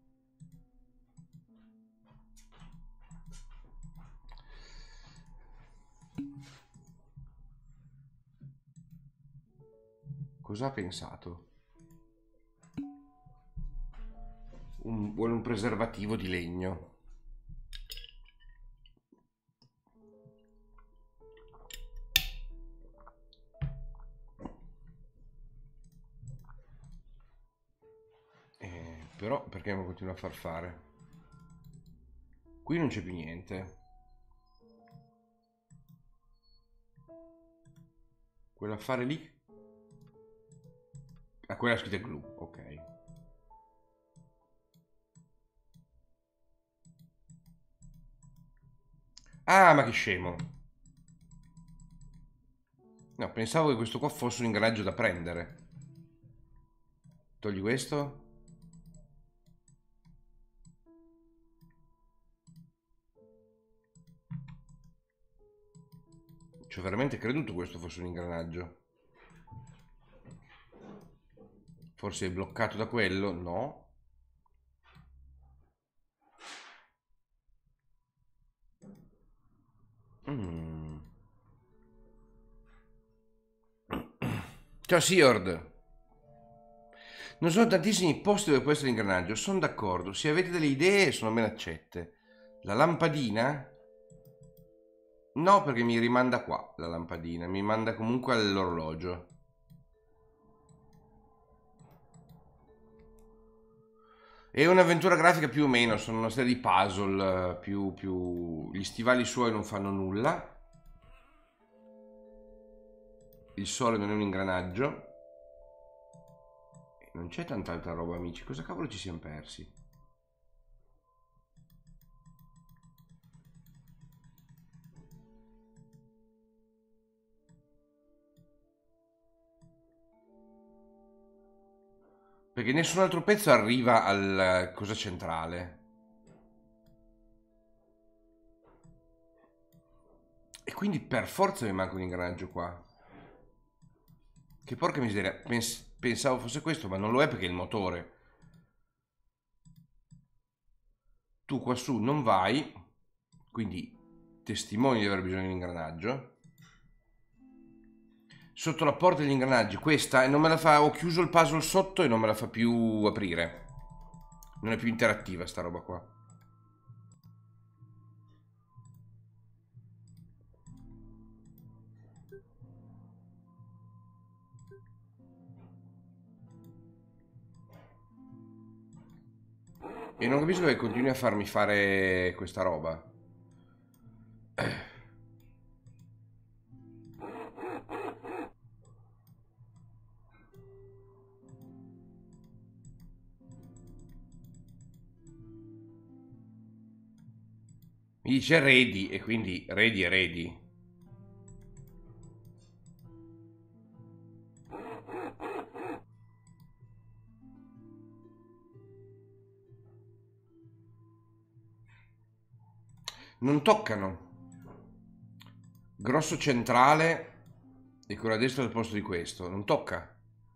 Speaker 1: Cosa ha pensato? Un, vuole un preservativo di legno. Eh, però perché mi continua a far fare? Qui non c'è più niente. Quell'affare lì? Ah, quella scritta glue, ok. Ah, ma che scemo. No, pensavo che questo qua fosse un ingranaggio da prendere. Togli questo. Ci ho veramente creduto questo fosse un ingranaggio. Forse è bloccato da quello? No. Mm. Ciao Siord. Non sono tantissimi posti dove può essere l'ingranaggio, sono d'accordo. Se avete delle idee sono ben accette. La lampadina? No, perché mi rimanda qua la lampadina, mi manda comunque all'orologio. È un'avventura grafica più o meno, sono una serie di puzzle, più, più... Gli stivali suoi non fanno nulla. Il sole non è un ingranaggio. Non c'è tanta altra roba, amici. Cosa cavolo ci siamo persi? Perché nessun altro pezzo arriva al cosa centrale. E quindi per forza mi manca un ingranaggio qua. Che porca miseria. Pens- pensavo fosse questo, ma non lo è perché è il motore. Tu qua su non vai, quindi testimoni di aver bisogno di un ingranaggio. Sotto la porta degli ingranaggi, questa e non me la fa, ho chiuso il puzzle sotto e non me la fa più aprire. Non è più interattiva sta roba qua. E non capisco che continui a farmi fare questa roba. Mi dice ready e quindi ready è ready. Non toccano. Grosso centrale e quello a destra al posto di questo. Non tocca.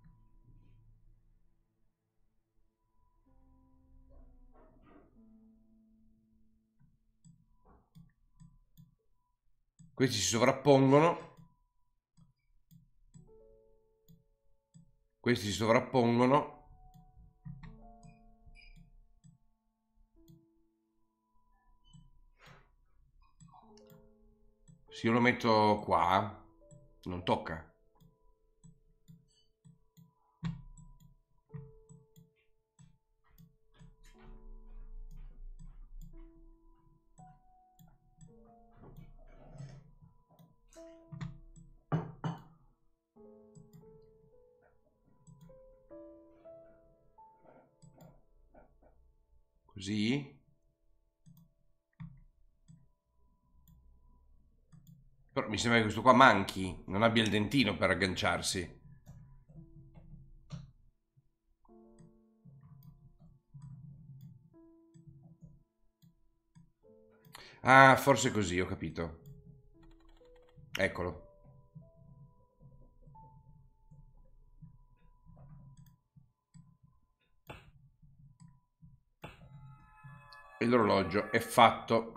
Speaker 1: Questi si sovrappongono. Questi si sovrappongono. Se io lo metto qua, non tocca. Così. Però mi sembra che questo qua manchi, non abbia il dentino per agganciarsi. Ah, forse così, ho capito. Eccolo. E l'orologio è fatto.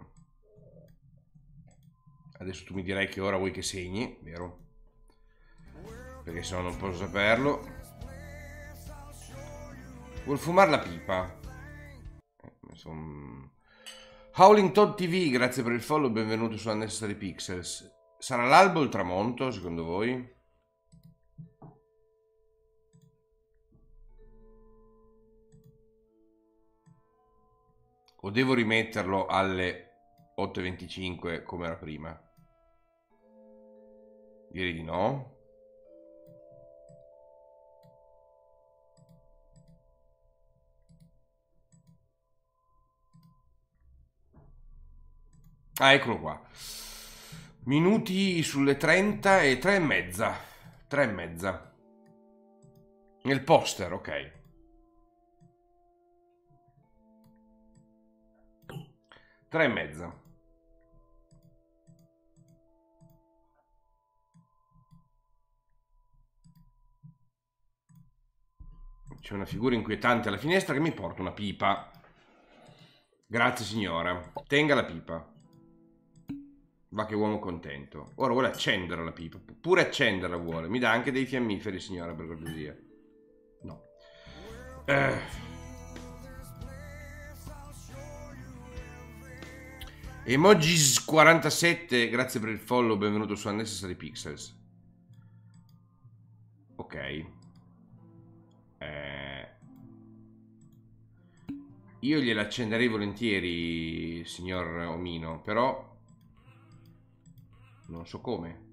Speaker 1: Adesso tu mi dirai che ora vuoi che segni, vero? Perché se no non posso saperlo. Vuol fumare la pipa. Eh, son... Howling Todd T V, grazie per il follow, benvenuto su Unnecessary Pixels. Sarà l'alba o il tramonto, secondo voi? O devo rimetterlo alle otto e venticinque come era prima? Direi di no. Ah, eccolo qua. Minuti sulle trenta e tre e mezza. Tre e mezza. Nel poster, ok. Tre e mezza. C'è una figura inquietante alla finestra che mi porta una pipa. Grazie signora. Tenga la pipa. Va che uomo contento. Ora vuole accendere la pipa. Pure accenderla vuole. Mi dà anche dei fiammiferi signora, per cortesia. No. Eh. Emojis quarantasette, grazie per il follow, benvenuto su Unnecessary Pixels. Ok. Eh. Io gliela accenderei volentieri, signor Omino, però non so come.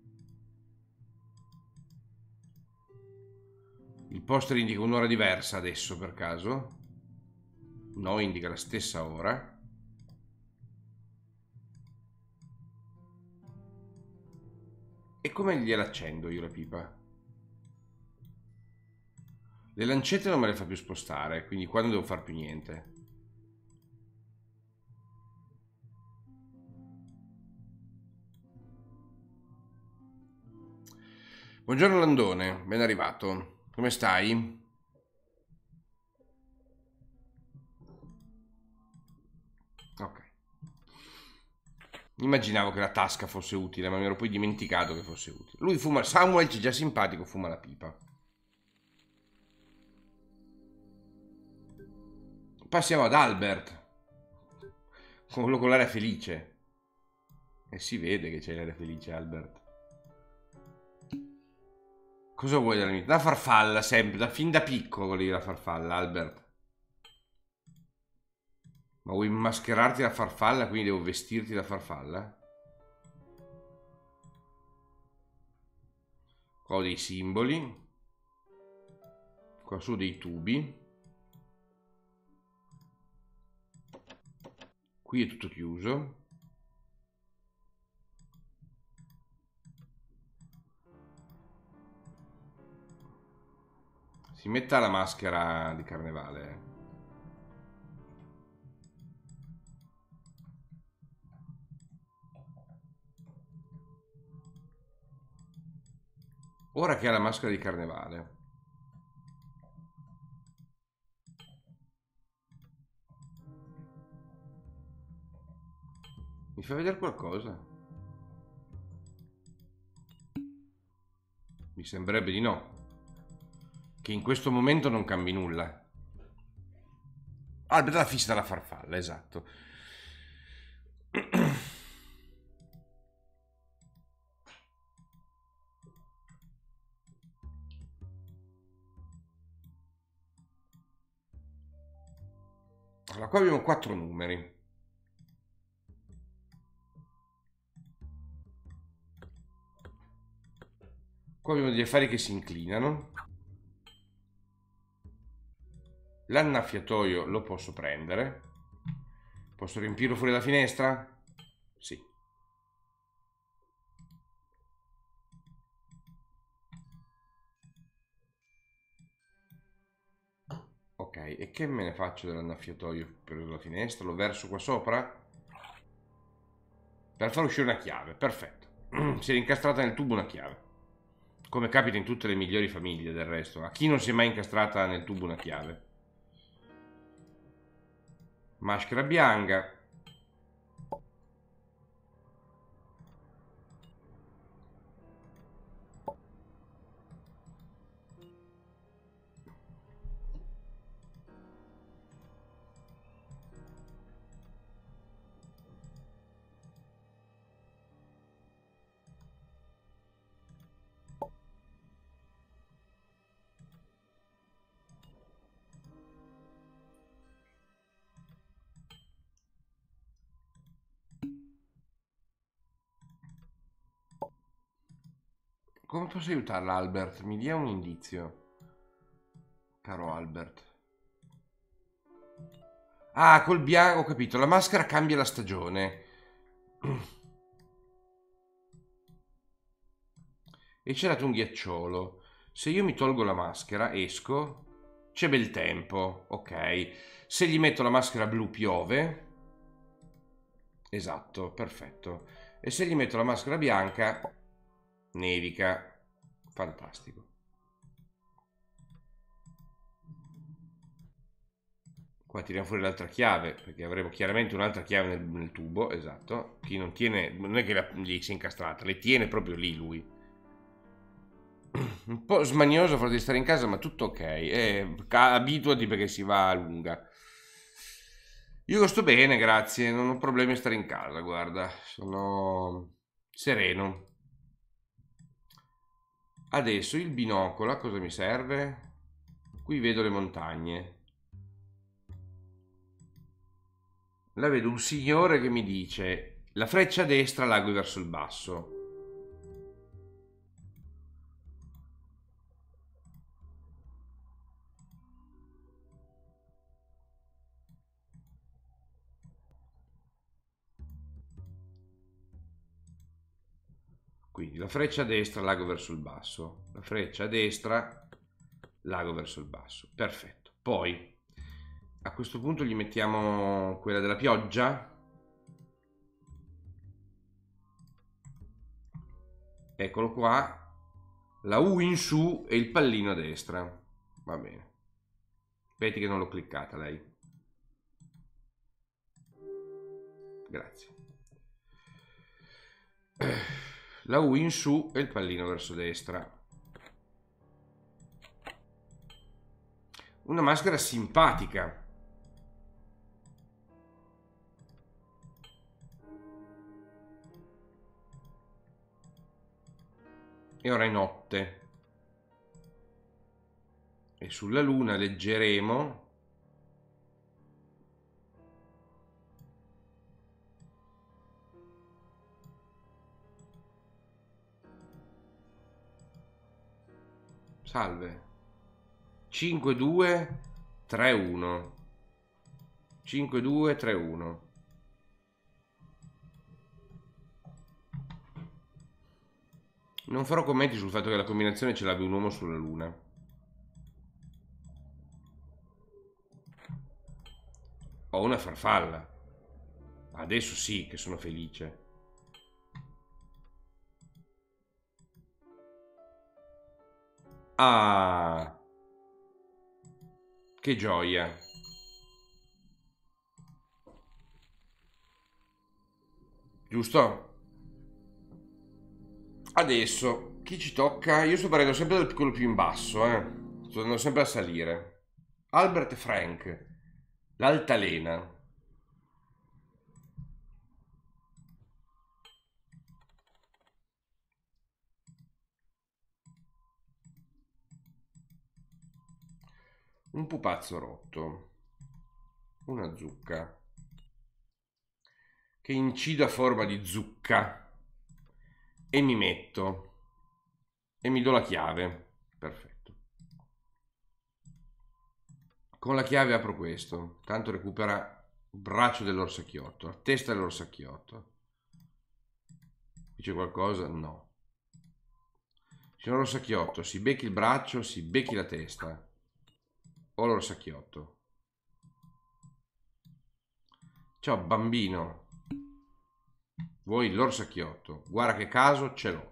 Speaker 1: Il poster indica un'ora diversa adesso, per caso? No, indica la stessa ora. E come gliela accendo io la pipa? Le lancette non me le fa più spostare, quindi qua non devo fare più niente. Buongiorno Landone, ben arrivato. Come stai? Ok. Immaginavo che la tasca fosse utile, ma mi ero poi dimenticato che fosse utile. Lui fuma, Samuel, ci già simpatico, fuma la pipa. Passiamo ad Albert, quello con l'aria felice. E si vede che c'è l'aria felice, Albert. Cosa vuoi dalla mia? La farfalla, sempre, da, fin da piccolo volevi la farfalla, Albert. Ma vuoi mascherarti da farfalla, quindi devo vestirti da farfalla? Qua ho dei simboli. Qua su dei tubi. Qui è tutto chiuso. Si metta la maschera di carnevale. Ora che ha la maschera di carnevale. Mi fa vedere qualcosa? Mi sembrerebbe di no. Che in questo momento non cambi nulla. Albert la fissa della farfalla, esatto. Allora, qua abbiamo quattro numeri. Qua abbiamo degli affari che si inclinano. L'annaffiatoio lo posso prendere. Posso riempirlo fuori dalla finestra? Sì. Ok, e che me ne faccio dell'annaffiatoio per la finestra? Lo verso qua sopra? Per far uscire una chiave, perfetto. Si è incastrata nel tubo una chiave. Come capita in tutte le migliori famiglie del resto. A chi non si è mai incastrata nel tubo una chiave? Maschera bianca. Come posso aiutarla, Albert? Mi dia un indizio, caro Albert. Ah, col bianco, ho capito. La maschera cambia la stagione. E c'è dato un ghiacciolo. Se io mi tolgo la maschera, esco, c'è bel tempo, ok. Se gli metto la maschera blu piove. Esatto, perfetto. E se gli metto la maschera bianca, nevica. Fantastico. Qua tiriamo fuori l'altra chiave, perché avremo chiaramente un'altra chiave nel, nel tubo, esatto. Chi non tiene, non è che la, gli si è incastrata, le tiene proprio lì lui. Un po' smanioso a farti stare in casa, ma tutto ok. Eh, abituati perché si va a lunga. Io sto bene, grazie, non ho problemi a stare in casa, guarda, sono sereno. Adesso il binocolo, a cosa mi serve? Qui vedo le montagne. Là vedo un signore che mi dice: la freccia a destra, laghi verso il basso. Quindi la freccia a destra, lago verso il basso. La freccia a destra, lago verso il basso. Perfetto. Poi a questo punto gli mettiamo quella della pioggia. Eccolo qua. La U in su e il pallino a destra. Va bene. Aspetti che non l'ho cliccata lei. Grazie. La U in su e il pallino verso destra. Una maschera simpatica. E ora è notte. E sulla luna leggeremo salve cinque due tre uno cinque due tre uno. Non farò commenti sul fatto che la combinazione ce l'abbia un uomo sulla luna. Ho una farfalla. Adesso sì che sono felice. Ah, che gioia. Giusto? Adesso, chi ci tocca? Io sto prendendo sempre dal piccolo più in basso, eh. Sto andando sempre a salire. Albert Frank, l'altalena. Un pupazzo rotto. Una zucca. Che incido a forma di zucca. E mi metto. E mi do la chiave. Perfetto. Con la chiave apro questo. Tanto recupera il braccio dell'orsacchiotto. La testa dell'orsacchiotto. Qui c'è qualcosa? No. Signor Orsacchiotto, si becchi il braccio, si becchi la testa. O l'orsacchiotto. Ciao bambino. Vuoi l'orsacchiotto? Guarda che caso ce l'ho.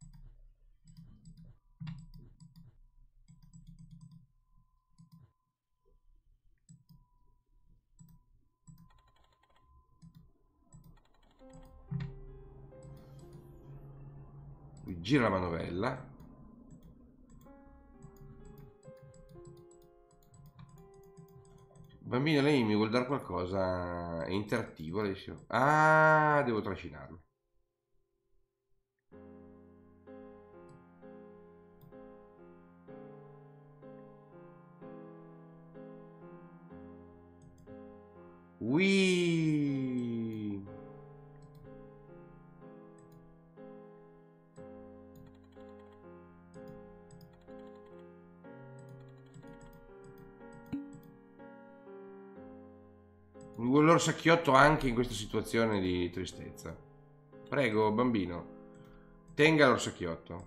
Speaker 1: Gira la manovella. Bambino, lei mi vuol dare qualcosa? È interattivo adesso. Ah, devo trascinarlo. Ui. Mi vuole l'orsacchiotto anche in questa situazione di tristezza. Prego, bambino, tenga l'orsacchiotto.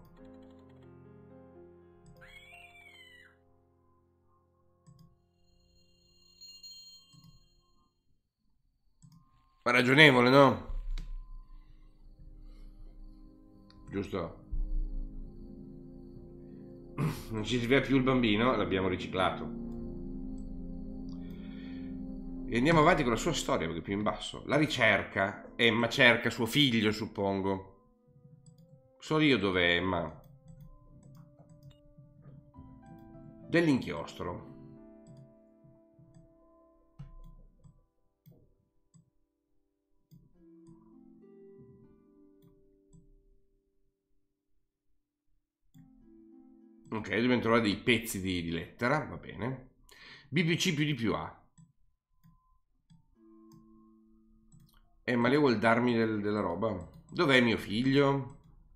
Speaker 1: Ma ragionevole, no? Giusto? Non ci serve più il bambino, l'abbiamo riciclato. E andiamo avanti con la sua storia, perché più in basso. La ricerca. Emma cerca suo figlio, suppongo. So io dov'è Emma. Dell'inchiostro. Ok, dobbiamo trovare dei pezzi di, di lettera, va bene. B più C più D più A. Eh, ma lei vuol darmi del, della roba? Dov'è mio figlio?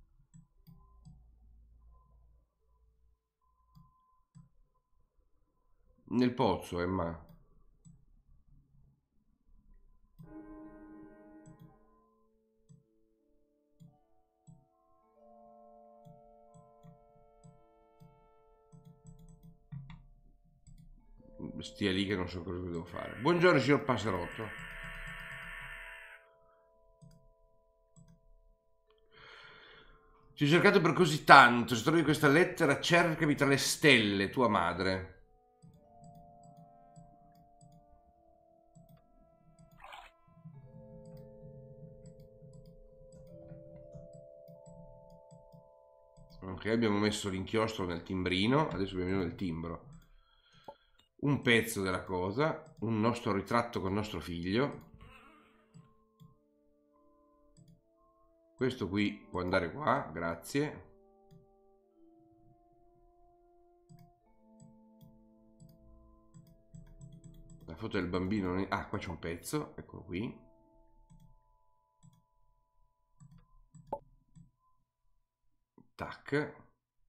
Speaker 1: Nel pozzo, Emma. Stia lì che non so cosa devo fare. Buongiorno, signor Passerotto. Ti ho cercato per così tanto. Se trovi questa lettera, cercami tra le stelle, tua madre. Ok, abbiamo messo l'inchiostro nel timbrino, adesso abbiamo bisogno del timbro. Un pezzo della cosa, un nostro ritratto con nostro figlio. Questo qui può andare qua, grazie. La foto del bambino non è... Ah, qua c'è un pezzo, eccolo qui. Tac.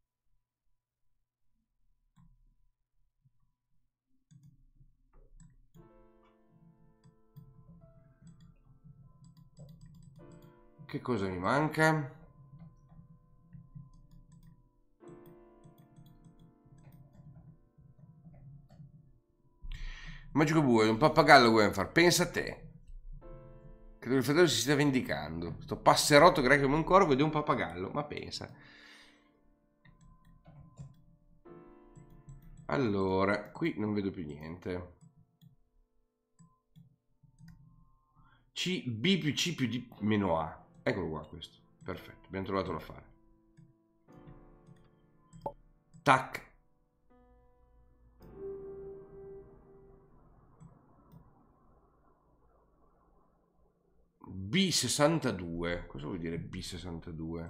Speaker 1: Che cosa mi manca? Magico Bue, un pappagallo vuoi far? Pensa a te. Credo che il fratello si stia vendicando. Sto passerotto greco come un corvo ed è un pappagallo, ma pensa. Allora, qui non vedo più niente. C, B più C più D meno A. Eccolo qua questo. Perfetto, abbiamo trovato da fare. Tac. B sessantadue. Cosa vuol dire B sessantadue?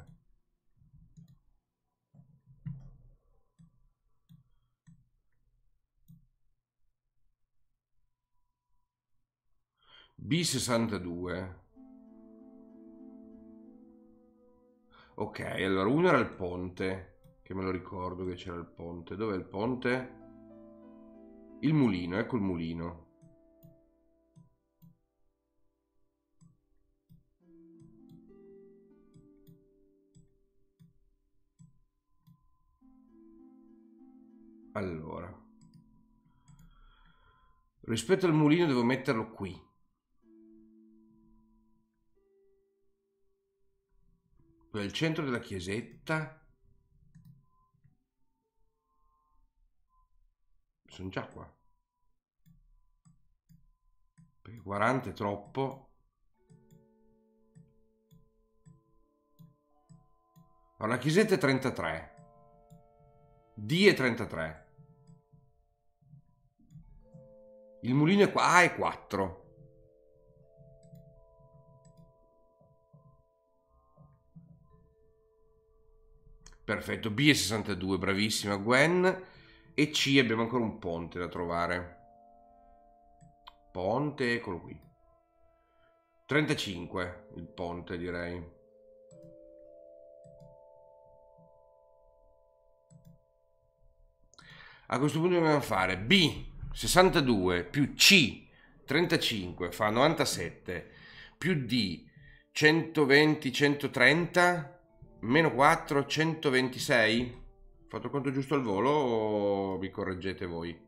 Speaker 1: B sessantadue. Ok, allora uno era il ponte, che me lo ricordo che c'era il ponte. Dov'è il ponte? Il mulino, ecco il mulino. Allora, rispetto al mulino devo metterlo qui. Poi al centro della chiesetta. Sono già qua. Perché quaranta è troppo. Allora, la chiesetta è trentatré. D è trentatré. Il mulino è qua. A è quattro. Perfetto, B è sessantadue, bravissima Gwen. E C abbiamo ancora un ponte da trovare. Ponte, eccolo qui. trentacinque il ponte, direi. A questo punto dobbiamo fare B sessantadue più C trentacinque fa novantasette più D centoventi centotrenta meno quattro centoventisei. Ho fatto il conto giusto al volo o mi correggete voi?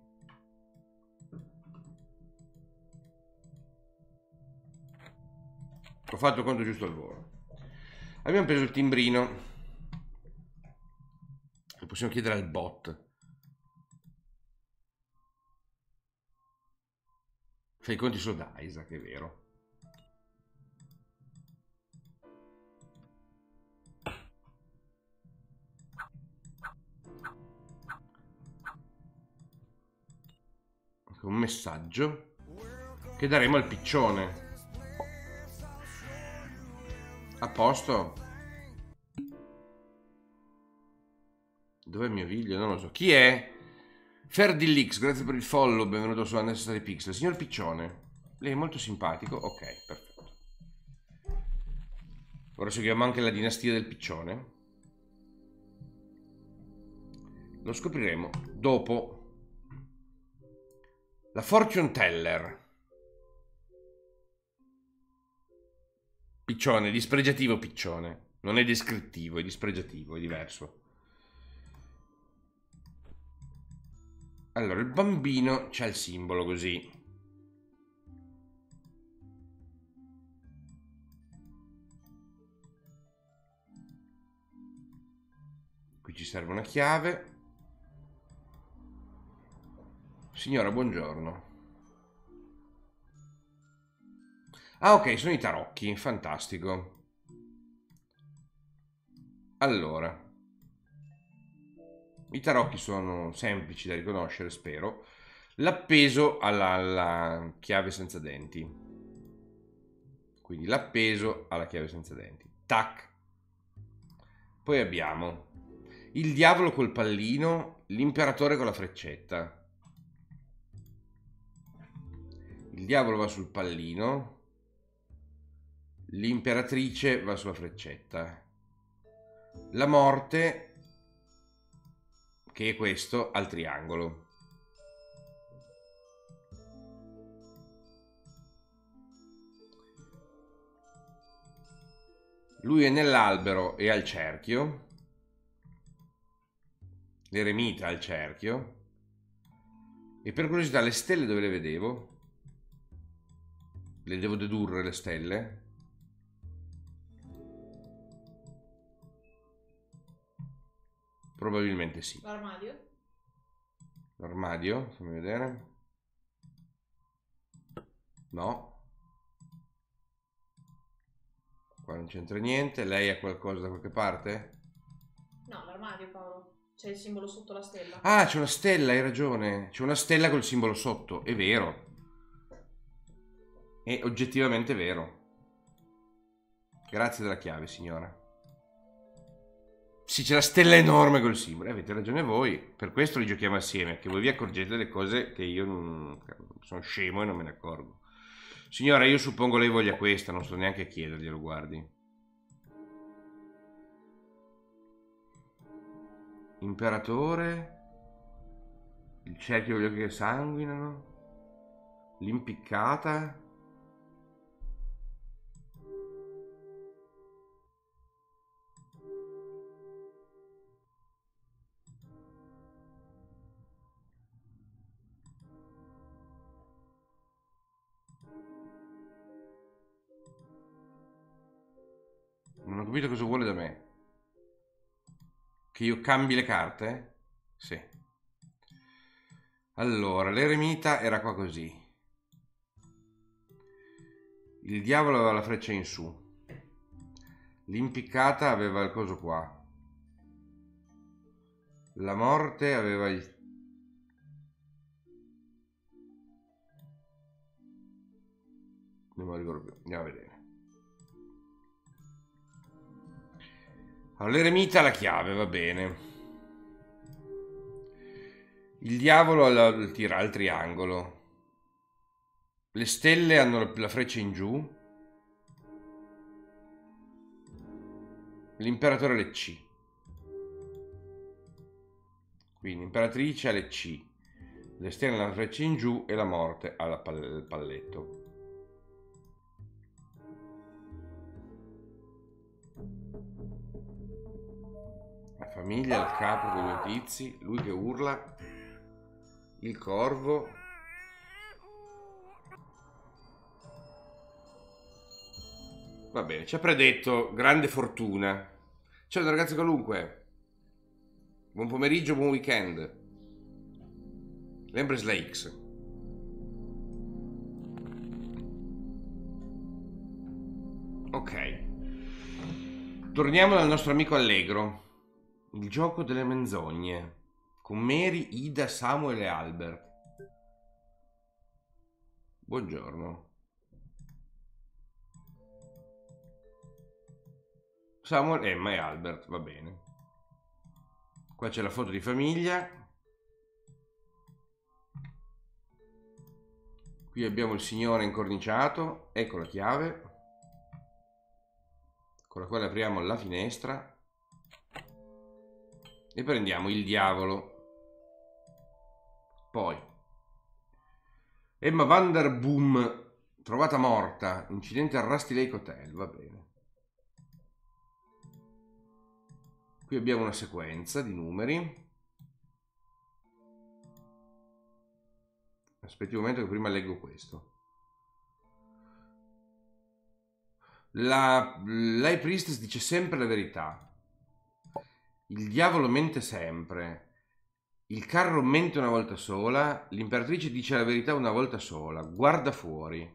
Speaker 1: Ho fatto il conto giusto al volo. Abbiamo preso il timbrino. Lo possiamo chiedere al bot. Fai i conti solo da Isaac, è vero. Un messaggio che daremo al piccione. A posto? Dov'è mio figlio? Non lo so. Chi è? Ferdilix, grazie per il follow, benvenuto su Unnecessary Pixel. Signor Piccione, lei è molto simpatico. Ok, perfetto. Ora seguiamo anche la dinastia del Piccione. Lo scopriremo dopo. La Fortune Teller. Piccione, dispregiativo piccione. Non è descrittivo, è dispregiativo, è diverso. Allora, il bambino c'ha il simbolo così. Qui ci serve una chiave. Signora, buongiorno. Ah, ok, sono i tarocchi, fantastico. Allora, I tarocchi sono semplici da riconoscere, spero. L'appeso alla, alla chiave senza denti. Quindi l'appeso alla chiave senza denti. Tac. Poi abbiamo il diavolo col pallino, l'imperatore con la freccetta. Il diavolo va sul pallino, l'imperatrice va sulla freccetta. La morte, che è questo, al triangolo. Lui è nell'albero e al cerchio. L'eremita al cerchio. E per curiosità, le stelle dove le vedevo? Le devo dedurre le stelle? Probabilmente sì.
Speaker 3: L'armadio?
Speaker 1: L'armadio, fammi vedere. No. Qua non c'entra niente. Lei ha qualcosa da qualche parte?
Speaker 3: No, l'armadio, Paolo. C'è il simbolo sotto la stella.
Speaker 1: Ah, c'è una stella, hai ragione. C'è una stella col simbolo sotto, è vero. È oggettivamente vero. Grazie della chiave, signora. Sì, c'è la stella enorme col simbolo. Avete ragione voi. Per questo li giochiamo assieme, che voi vi accorgete delle cose che io non... sono scemo e non me ne accorgo. Signora, io suppongo lei voglia questa, non sto neanche a chiederglielo, guardi. Imperatore. Il cerchio con gli occhi che sanguinano. L'impiccata. Non ho capito cosa vuole da me. Che io cambi le carte? Sì. Allora, l'eremita era qua così. Il diavolo aveva la freccia in su. L'impiccata aveva il coso qua. La morte aveva il... non me lo ricordo più. Andiamo a vedere. Allora, l'eremita ha la chiave, va bene. Il diavolo ha la- tira al triangolo. Le stelle hanno la- la freccia in giù. L'imperatore ha le C. Quindi imperatrice ha le C. Le stelle hanno la freccia in giù e la morte ha la pal- il palletto. La famiglia, il capo con i due tizi, lui che urla, il corvo. Va bene, ci ha predetto grande fortuna. Ciao ragazzi qualunque. Buon pomeriggio, buon weekend. Lembres la X. Ok. Torniamo dal nostro amico Allegro. Il gioco delle menzogne. Con Mary, Ida, Samuel e Albert. Buongiorno. Samuel, Emma e Albert, va bene. Qua c'è la foto di famiglia. Qui abbiamo il signore incorniciato. Ecco la chiave con la quale apriamo la finestra e prendiamo il diavolo. Poi Emma Vanderboom trovata morta, incidente al Rusty Lake Hotel, va bene. Qui abbiamo una sequenza di numeri. Aspetti un momento che prima leggo questo. La Lay Priestess dice sempre la verità. Il diavolo mente sempre. Il carro mente una volta sola. L'imperatrice dice la verità una volta sola. Guarda fuori.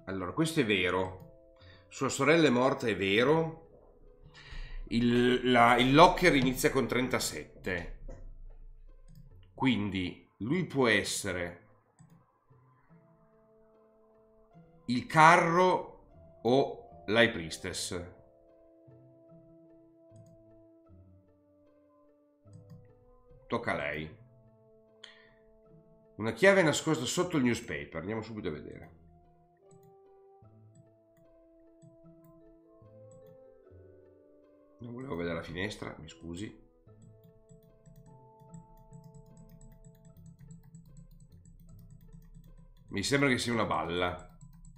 Speaker 1: Allora, questo è vero. Sua sorella è morta, è vero. Il, la- il locker inizia con trentasette. Quindi lui può essere il carro o l'High Priestess. Tocca a lei. Una chiave nascosta sotto il newspaper. Andiamo subito a vedere. Non volevo vedere la finestra, mi scusi. Mi sembra che sia una balla.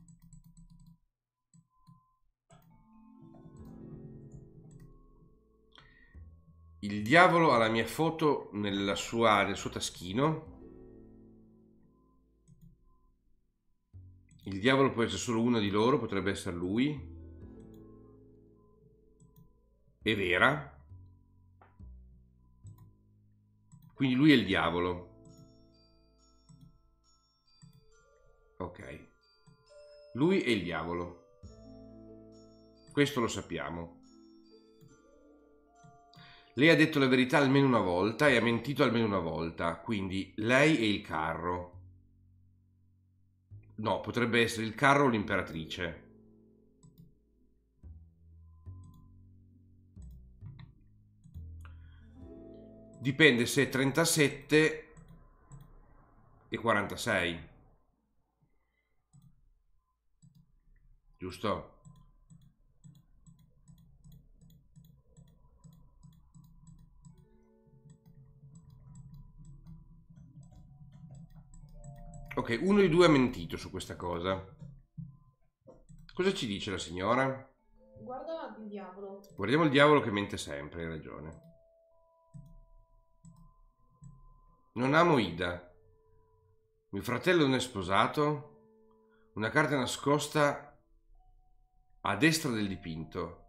Speaker 1: Il diavolo ha la mia foto nella sua, nel suo taschino. Il diavolo può essere solo uno di loro, potrebbe essere lui. È vera. Quindi lui è il diavolo. Ok. Lui è il diavolo. Questo lo sappiamo. Lei ha detto la verità almeno una volta e ha mentito almeno una volta. Quindi lei è il carro. No, potrebbe essere il carro o l'imperatrice. Dipende se è trentasette e quarantasei. Giusto? Ok, uno dei due ha mentito su questa cosa. Cosa ci dice la signora?
Speaker 3: Guarda il diavolo.
Speaker 1: Guardiamo il diavolo che mente sempre, hai ragione. Non amo Ida. Mio fratello non è sposato. Una carta nascosta a destra del dipinto.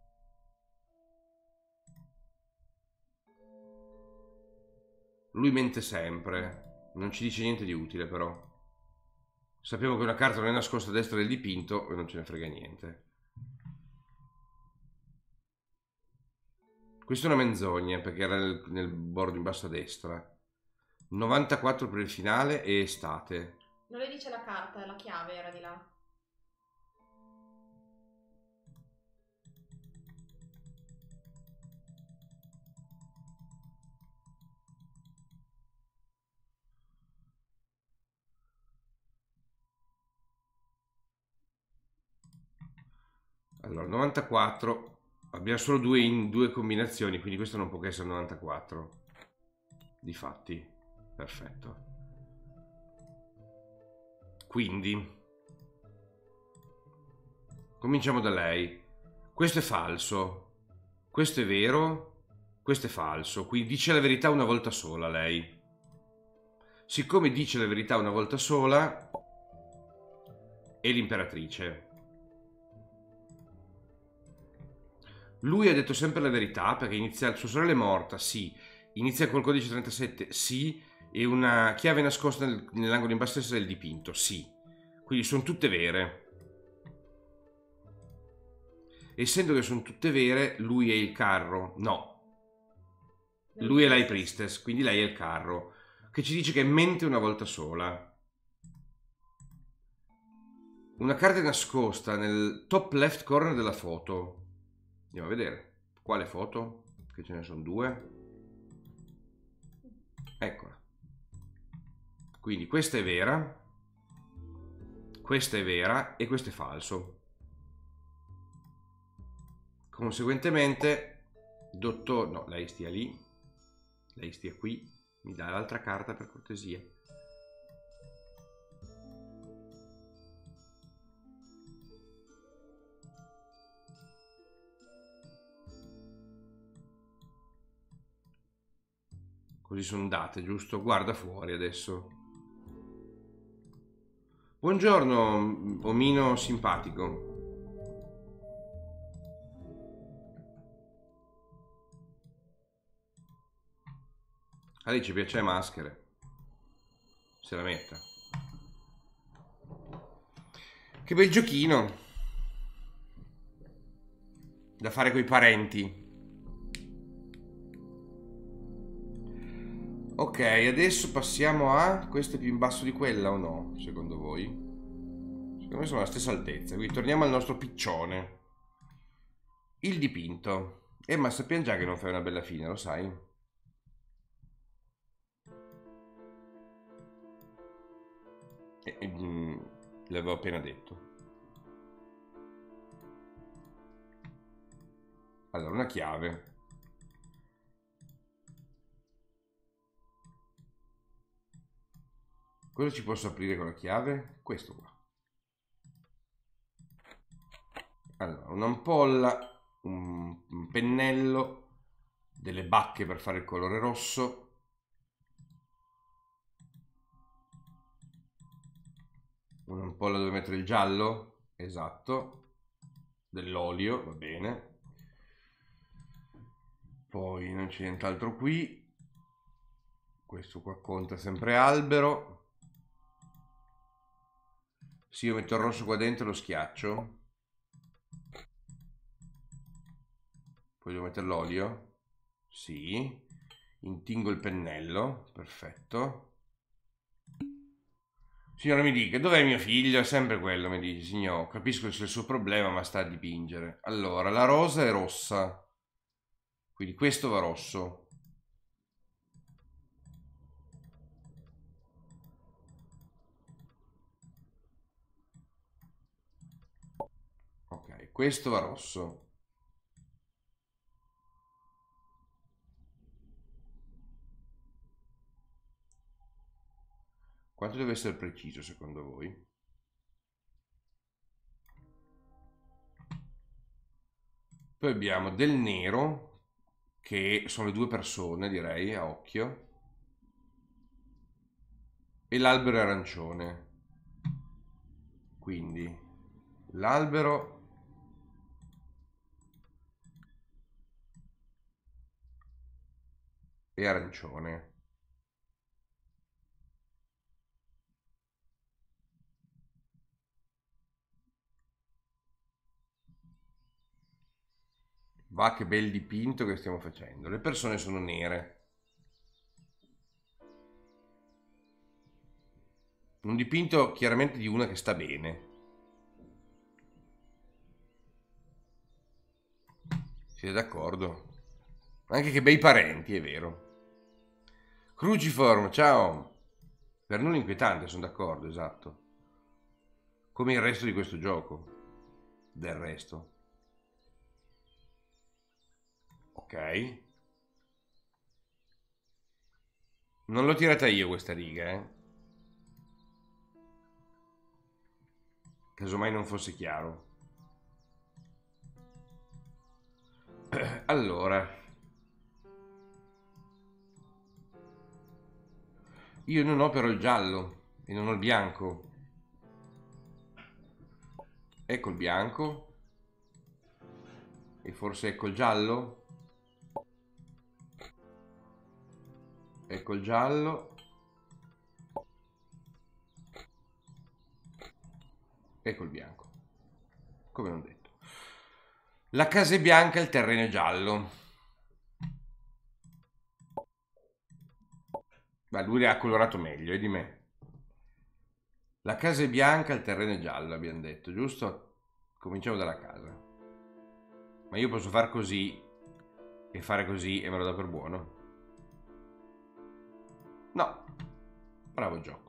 Speaker 1: Lui mente sempre. Non ci dice niente di utile, però. Sappiamo che una carta non è nascosta a destra del dipinto e non ce ne frega niente. Questa è una menzogna perché era nel, nel bordo in basso a destra. novantaquattro per il finale e estate.
Speaker 3: Non le dice la carta, la chiave era di là.
Speaker 1: Allora, novantaquattro. Abbiamo solo due, in, due combinazioni, quindi questo non può che essere novantaquattro. Difatti, perfetto. Quindi, cominciamo da lei. Questo è falso. Questo è vero. Questo è falso. Quindi dice la verità una volta sola lei. Siccome dice la verità una volta sola, è l'imperatrice. Lui ha detto sempre la verità perché inizia, sua sorella è morta, sì. Inizia col codice trentasette, sì. E una chiave nascosta nel, nell'angolo in basso a destra del dipinto, sì. Quindi sono tutte vere. Essendo che sono tutte vere, lui è il carro. No. Lui è l'High Priestess, quindi lei è il carro. Che ci dice che mente una volta sola. Una carta nascosta nel top left corner della foto. Andiamo a vedere. Quale foto? Che ce ne sono due. Eccola. Quindi questa è vera. Questa è vera e questo è falso. Conseguentemente, dottor... No, lei stia lì. Lei stia qui. Mi dà l'altra carta per cortesia. Così sono date, giusto? Guarda fuori adesso. Buongiorno, omino simpatico. A lei ci piace le maschere. Se la metta. Che bel giochino da fare coi parenti. Ok, adesso passiamo a... Questo è più in basso di quella o no? Secondo voi? Secondo me sono alla stessa altezza. Quindi torniamo al nostro piccione. Il dipinto. Eh, ma sappiamo già che non fai una bella fine, lo sai? Eh, eh, mm, l'avevo appena detto. Allora, una chiave. Cosa ci posso aprire con la chiave? Questo qua. Allora, un'ampolla, un, un pennello, delle bacche per fare il colore rosso, un'ampolla dove mettere il giallo, esatto, dell'olio, va bene. Poi non c'è nient'altro qui. Questo qua conta sempre albero. Sì, io metto il rosso qua dentro e lo schiaccio. Poi devo mettere l'olio. Sì. Intingo il pennello. Perfetto. Signora, mi dica, dov'è mio figlio? È sempre quello, mi dice. Signor, capisco che sia il suo problema, ma sta a dipingere. Allora, la rosa è rossa. Quindi questo va rosso. Ok, questo va rosso. Quanto deve essere preciso secondo voi? Poi abbiamo del nero, che sono le due persone, direi, a occhio. E l'albero è arancione. Quindi l'albero è arancione. Va, che bel dipinto che stiamo facendo. Le persone sono nere. Un dipinto chiaramente di una che sta bene. Siete d'accordo? Anche che bei parenti, è vero. Cruciform, ciao. Per nulla inquietante, sono d'accordo, esatto. Come il resto di questo gioco. Del resto. Ok. Non l'ho tirata io questa riga, eh. Casomai non fosse chiaro. Allora, io non ho però il giallo e non ho il bianco. Ecco il bianco. E forse ecco il giallo. Ecco il giallo. Ecco il bianco. Come non detto. La casa è bianca, il terreno è giallo. Ma lui ha colorato meglio, è di me. La casa è bianca, il terreno è giallo, abbiamo detto, giusto? Cominciamo dalla casa. Ma io posso far così e fare così e me lo dà per buono? No. Bravo gioco.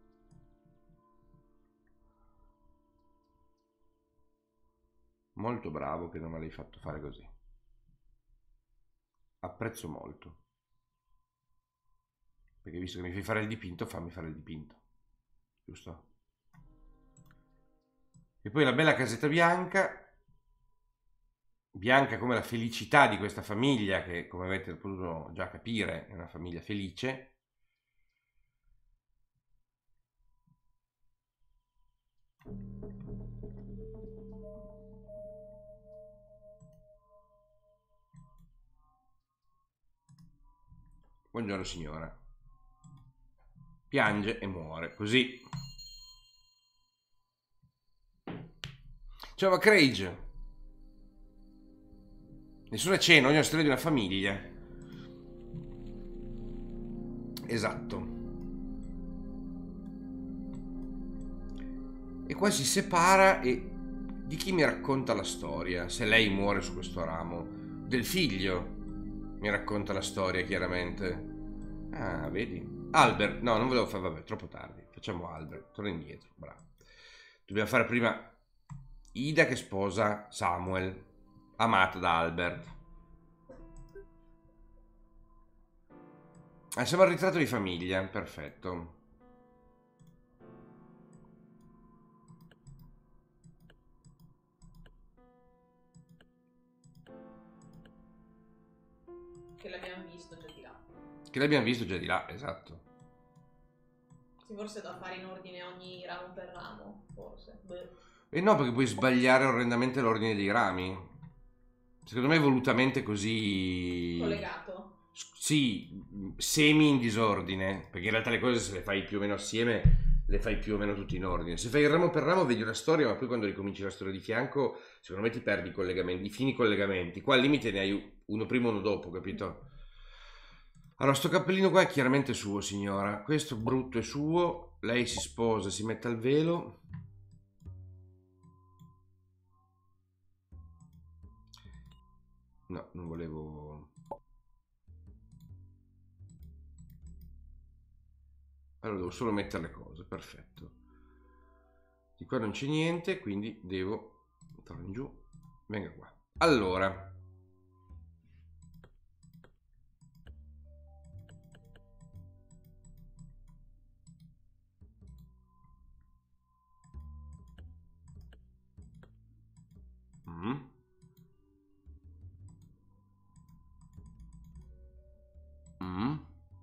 Speaker 1: Molto bravo che non me l'hai fatto fare così. Apprezzo molto. Perché visto che mi fai fare il dipinto, fammi fare il dipinto. Giusto? E poi la bella casetta bianca. Bianca come la felicità di questa famiglia, che come avete potuto già capire è una famiglia felice. Buongiorno signora. Piange e muore, così. Ciao, ma Craig. Nessuna cena, ogni storia di una famiglia. Esatto. E qua si separa e di chi mi racconta la storia? Se lei muore su questo ramo. Del figlio mi racconta la storia, chiaramente. Ah, vedi? Albert. No, non volevo fare, vabbè, troppo tardi. Facciamo Albert, torna indietro, bravo. Dobbiamo fare prima Ida che sposa Samuel, amata da Albert. Ah, siamo al ritratto di famiglia, perfetto.
Speaker 3: Che l'abbiamo visto già di là.
Speaker 1: Che l'abbiamo visto già di là, esatto.
Speaker 3: Sì, forse è da fare in ordine ogni ramo per ramo, forse. Beh.
Speaker 1: E no, perché puoi sbagliare orrendamente l'ordine dei rami. Secondo me è volutamente così...
Speaker 3: Collegato.
Speaker 1: Sì, semi in disordine, perché in realtà le cose se le fai più o meno assieme, le fai più o meno tutte in ordine. Se fai ramo per ramo vedi una storia, ma poi quando ricominci la storia di fianco, secondo me ti perdi i collegamenti, i fini collegamenti. Qua al limite ne hai uno prima e uno dopo, capito? Allora, sto cappellino qua è chiaramente suo, signora. Questo brutto è suo. Lei si sposa, si mette al velo. No, non volevo... Allora devo solo mettere le cose, perfetto. Di qua non c'è niente, quindi devo... Torno in giù. Venga qua. Allora... Mm. Mm.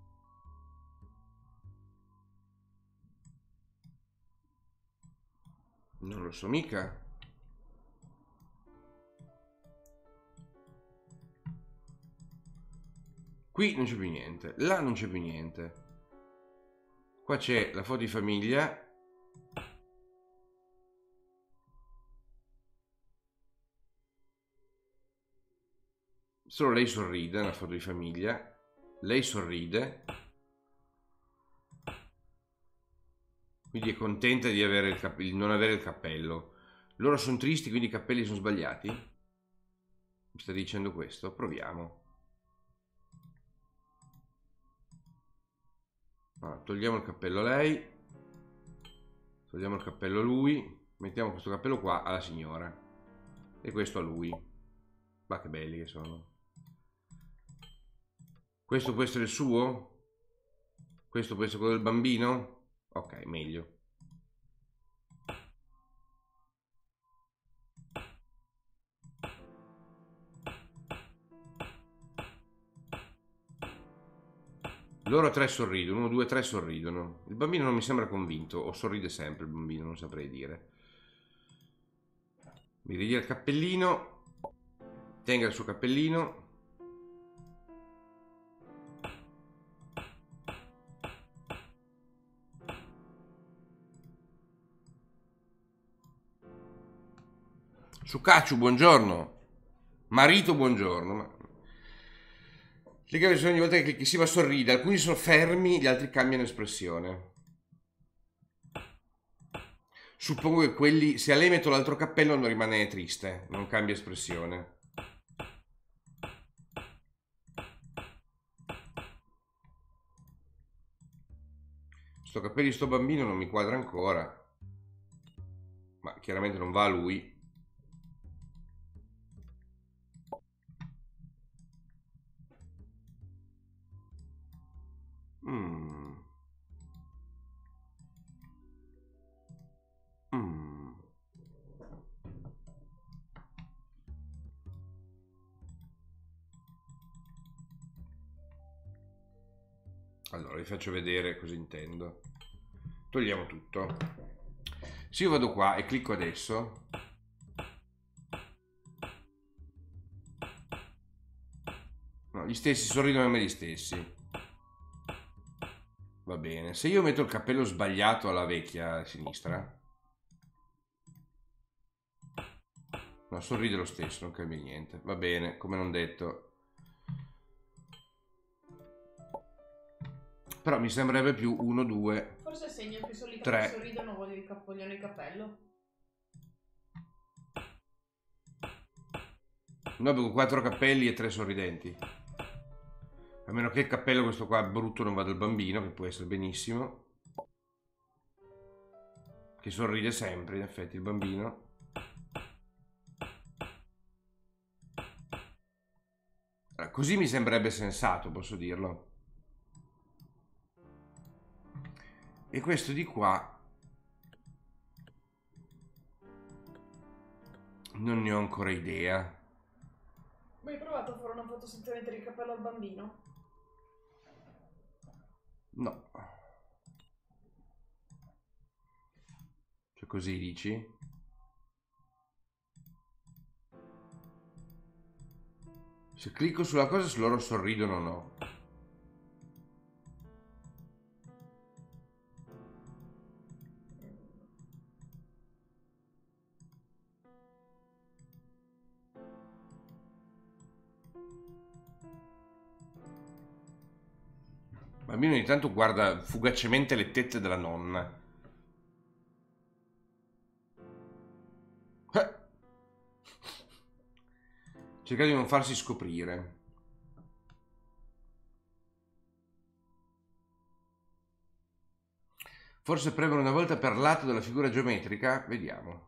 Speaker 1: Non lo so mica. Qui non c'è più niente, là non c'è più niente. Qua c'è la foto di famiglia. Solo lei sorride nella foto di famiglia. Lei sorride. Quindi è contenta di avere il cap- il non avere il cappello. Loro sono tristi, quindi i cappelli sono sbagliati? Mi sta dicendo questo? Proviamo. Allora, togliamo il cappello a lei. Togliamo il cappello a lui. Mettiamo questo cappello qua alla signora. E questo a lui. Ma che belli che sono. Questo può essere il suo? Questo può essere quello del bambino? Ok, meglio. Loro tre sorridono, uno, due, tre sorridono. Il bambino non mi sembra convinto, o sorride sempre il bambino, non saprei dire. Mi ridia il cappellino. Tenga il suo cappellino. Sucacciu, buongiorno. Marito, buongiorno. Ma... Le gambe sono ogni volta che si va sorride. Alcuni sono fermi, gli altri cambiano espressione. Suppongo che quelli... Se a lei metto l'altro cappello non rimane triste. Non cambia espressione. Sto cappello di sto bambino non mi quadra ancora. Ma chiaramente non va a lui. Mm. Mm. Allora vi faccio vedere cosa intendo. Togliamo tutto. Se io vado qua e clicco adesso, no, gli stessi sorridono a me gli stessi. Va bene. Se io metto il cappello sbagliato alla vecchia a sinistra, No, sorride lo stesso, non cambia niente. Va bene, come non detto. Però mi sembrerebbe più uno, due.
Speaker 3: Forse è segno che solitamente
Speaker 1: tre.
Speaker 3: sorridono voglio il, cap- vogliono il cappello.
Speaker 1: Noi abbiamo quattro cappelli e tre sorridenti. A meno che il cappello questo qua brutto non vada al bambino, che può essere benissimo. Che sorride sempre, in effetti, il bambino. Allora, così mi sembrerebbe sensato, posso dirlo. E questo di qua non ne ho ancora idea.
Speaker 3: Ma hai provato a fare una foto senza mettere il cappello al bambino?
Speaker 1: No. Cioè così dici? Se clicco sulla cosa, se loro sorridono o no. Il bambino ogni tanto guarda fugacemente le tette della nonna. Eh. Cerca di non farsi scoprire. Forse premere una volta per lato della figura geometrica? Vediamo.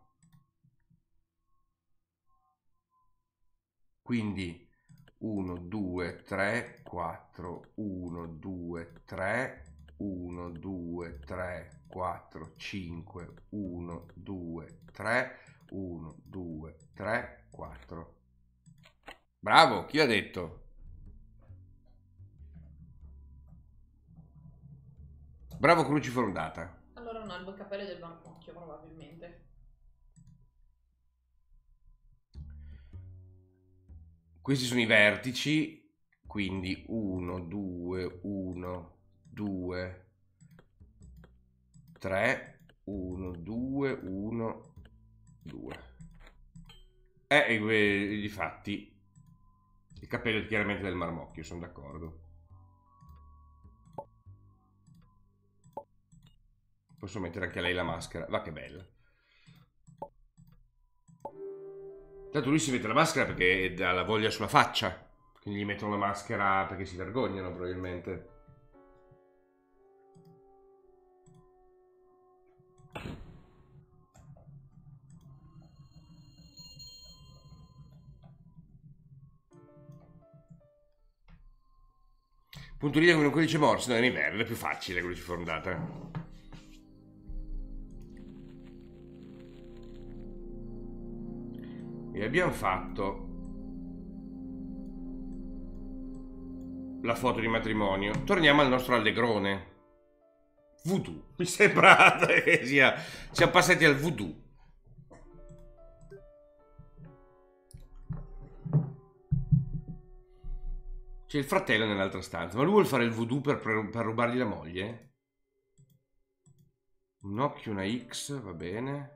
Speaker 1: Quindi uno, due, tre, quattro, uno, due, tre, uno, due, tre, quattro, cinque, uno, due, tre, uno, due, tre, quattro. Bravo, chi ha detto? Bravo crucifondata.
Speaker 3: Allora no, il cappello è del marmocchio probabilmente.
Speaker 1: Questi sono i vertici, quindi uno, due, uno, due, tre, uno, due, uno, due. Eh, e difatti il cappello è chiaramente del marmocchio, sono d'accordo. Posso mettere anche a lei la maschera, va che bella. Tanto lui si mette la maschera perché ha la voglia sulla faccia, quindi gli mettono la maschera perché si vergognano probabilmente. Punturina con un codice morse, no, è in inverno, è più facile quello crucifondata. E abbiamo fatto la foto di matrimonio. Torniamo al nostro allegrone. Voodoo. Mi sembra che sia... siamo passati al voodoo. C'è il fratello nell'altra stanza. Ma lui vuole fare il voodoo per, per rubargli la moglie? Un occhio, una X, va bene.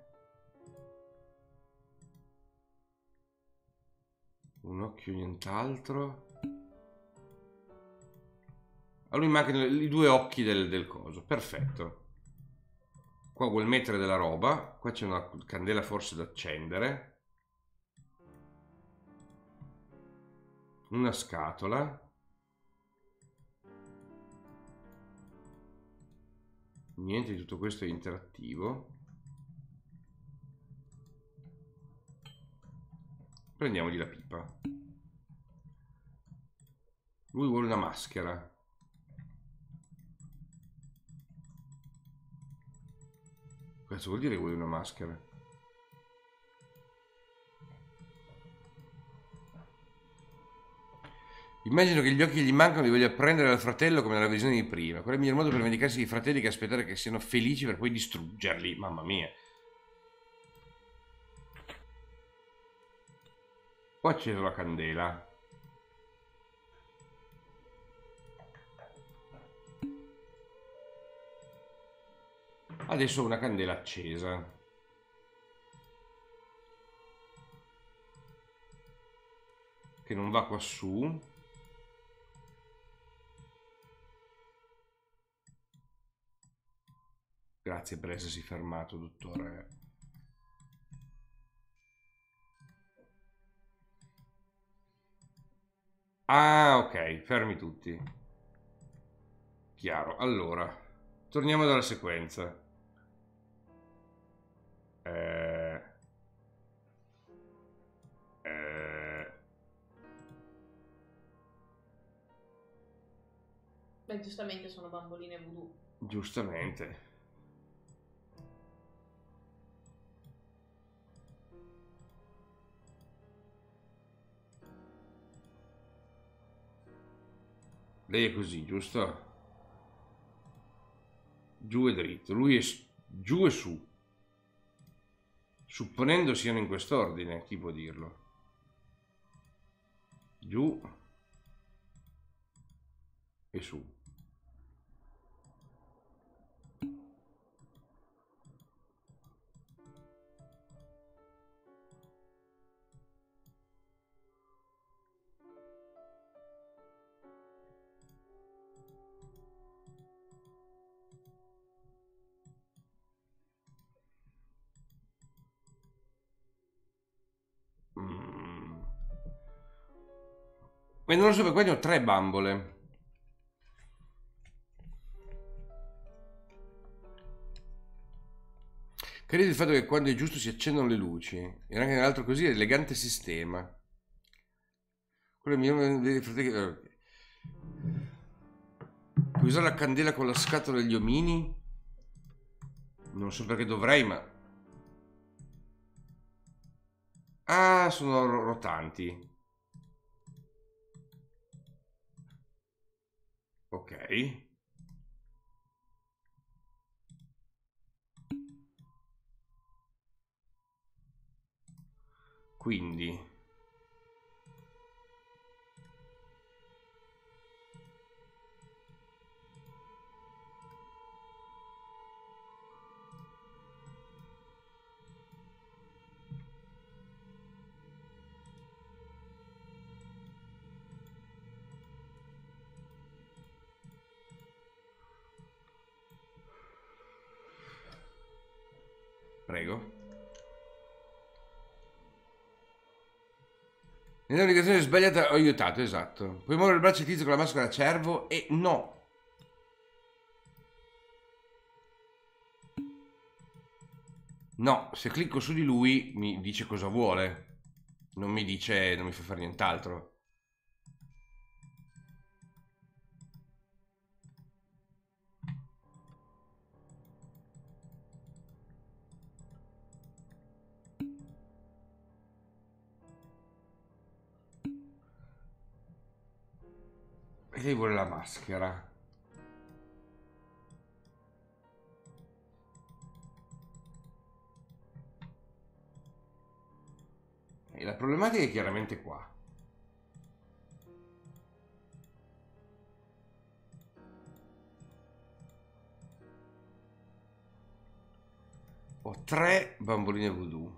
Speaker 1: Un occhio, nient'altro. A lui mancano i due occhi del, del coso. Perfetto. Qua vuol mettere della roba. Qua c'è una candela forse da accendere. Una scatola. Niente di tutto questo è interattivo. Prendiamogli la pipa. Lui vuole una maschera. Cosa vuol dire vuole una maschera? Immagino che gli occhi gli mancano e li voglia prendere dal fratello come nella visione di prima. Qual è il miglior modo per vendicarsi di fratelli che aspettare che siano felici per poi distruggerli? Mamma mia. Ho acceso la candela. Adesso ho una candela accesa. che non va qua su. Grazie per essersi fermato, dottore. Ah, ok, fermi tutti. Chiaro. Allora, torniamo dalla sequenza. Eh... Eh...
Speaker 3: Beh, giustamente sono bamboline voodoo.
Speaker 1: Giustamente. Lei è così, giusto? Giù e dritto. Lui è giù e su. Supponendo siano in quest'ordine, chi può dirlo? Giù e su. Mm. Ma non lo so, perché qua ne ho tre bambole. Credo il fatto che quando è giusto si accendono le luci. E anche nell'altro così, elegante sistema. Quello mio dei fratelli. Puoi usare la candela con la scatola degli omini? Non so perché dovrei, ma... Ah, sono ro- rotanti. Ok. Quindi... Prego. Nella navigazione sbagliata ho aiutato, esatto. Puoi muovere il braccio e tizio con la maschera da cervo e no. No, se clicco su di lui mi dice cosa vuole. Non mi dice, non mi fa fare nient'altro. E lei vuole la maschera. E la problematica è chiaramente qua. Ho tre bamboline voodoo.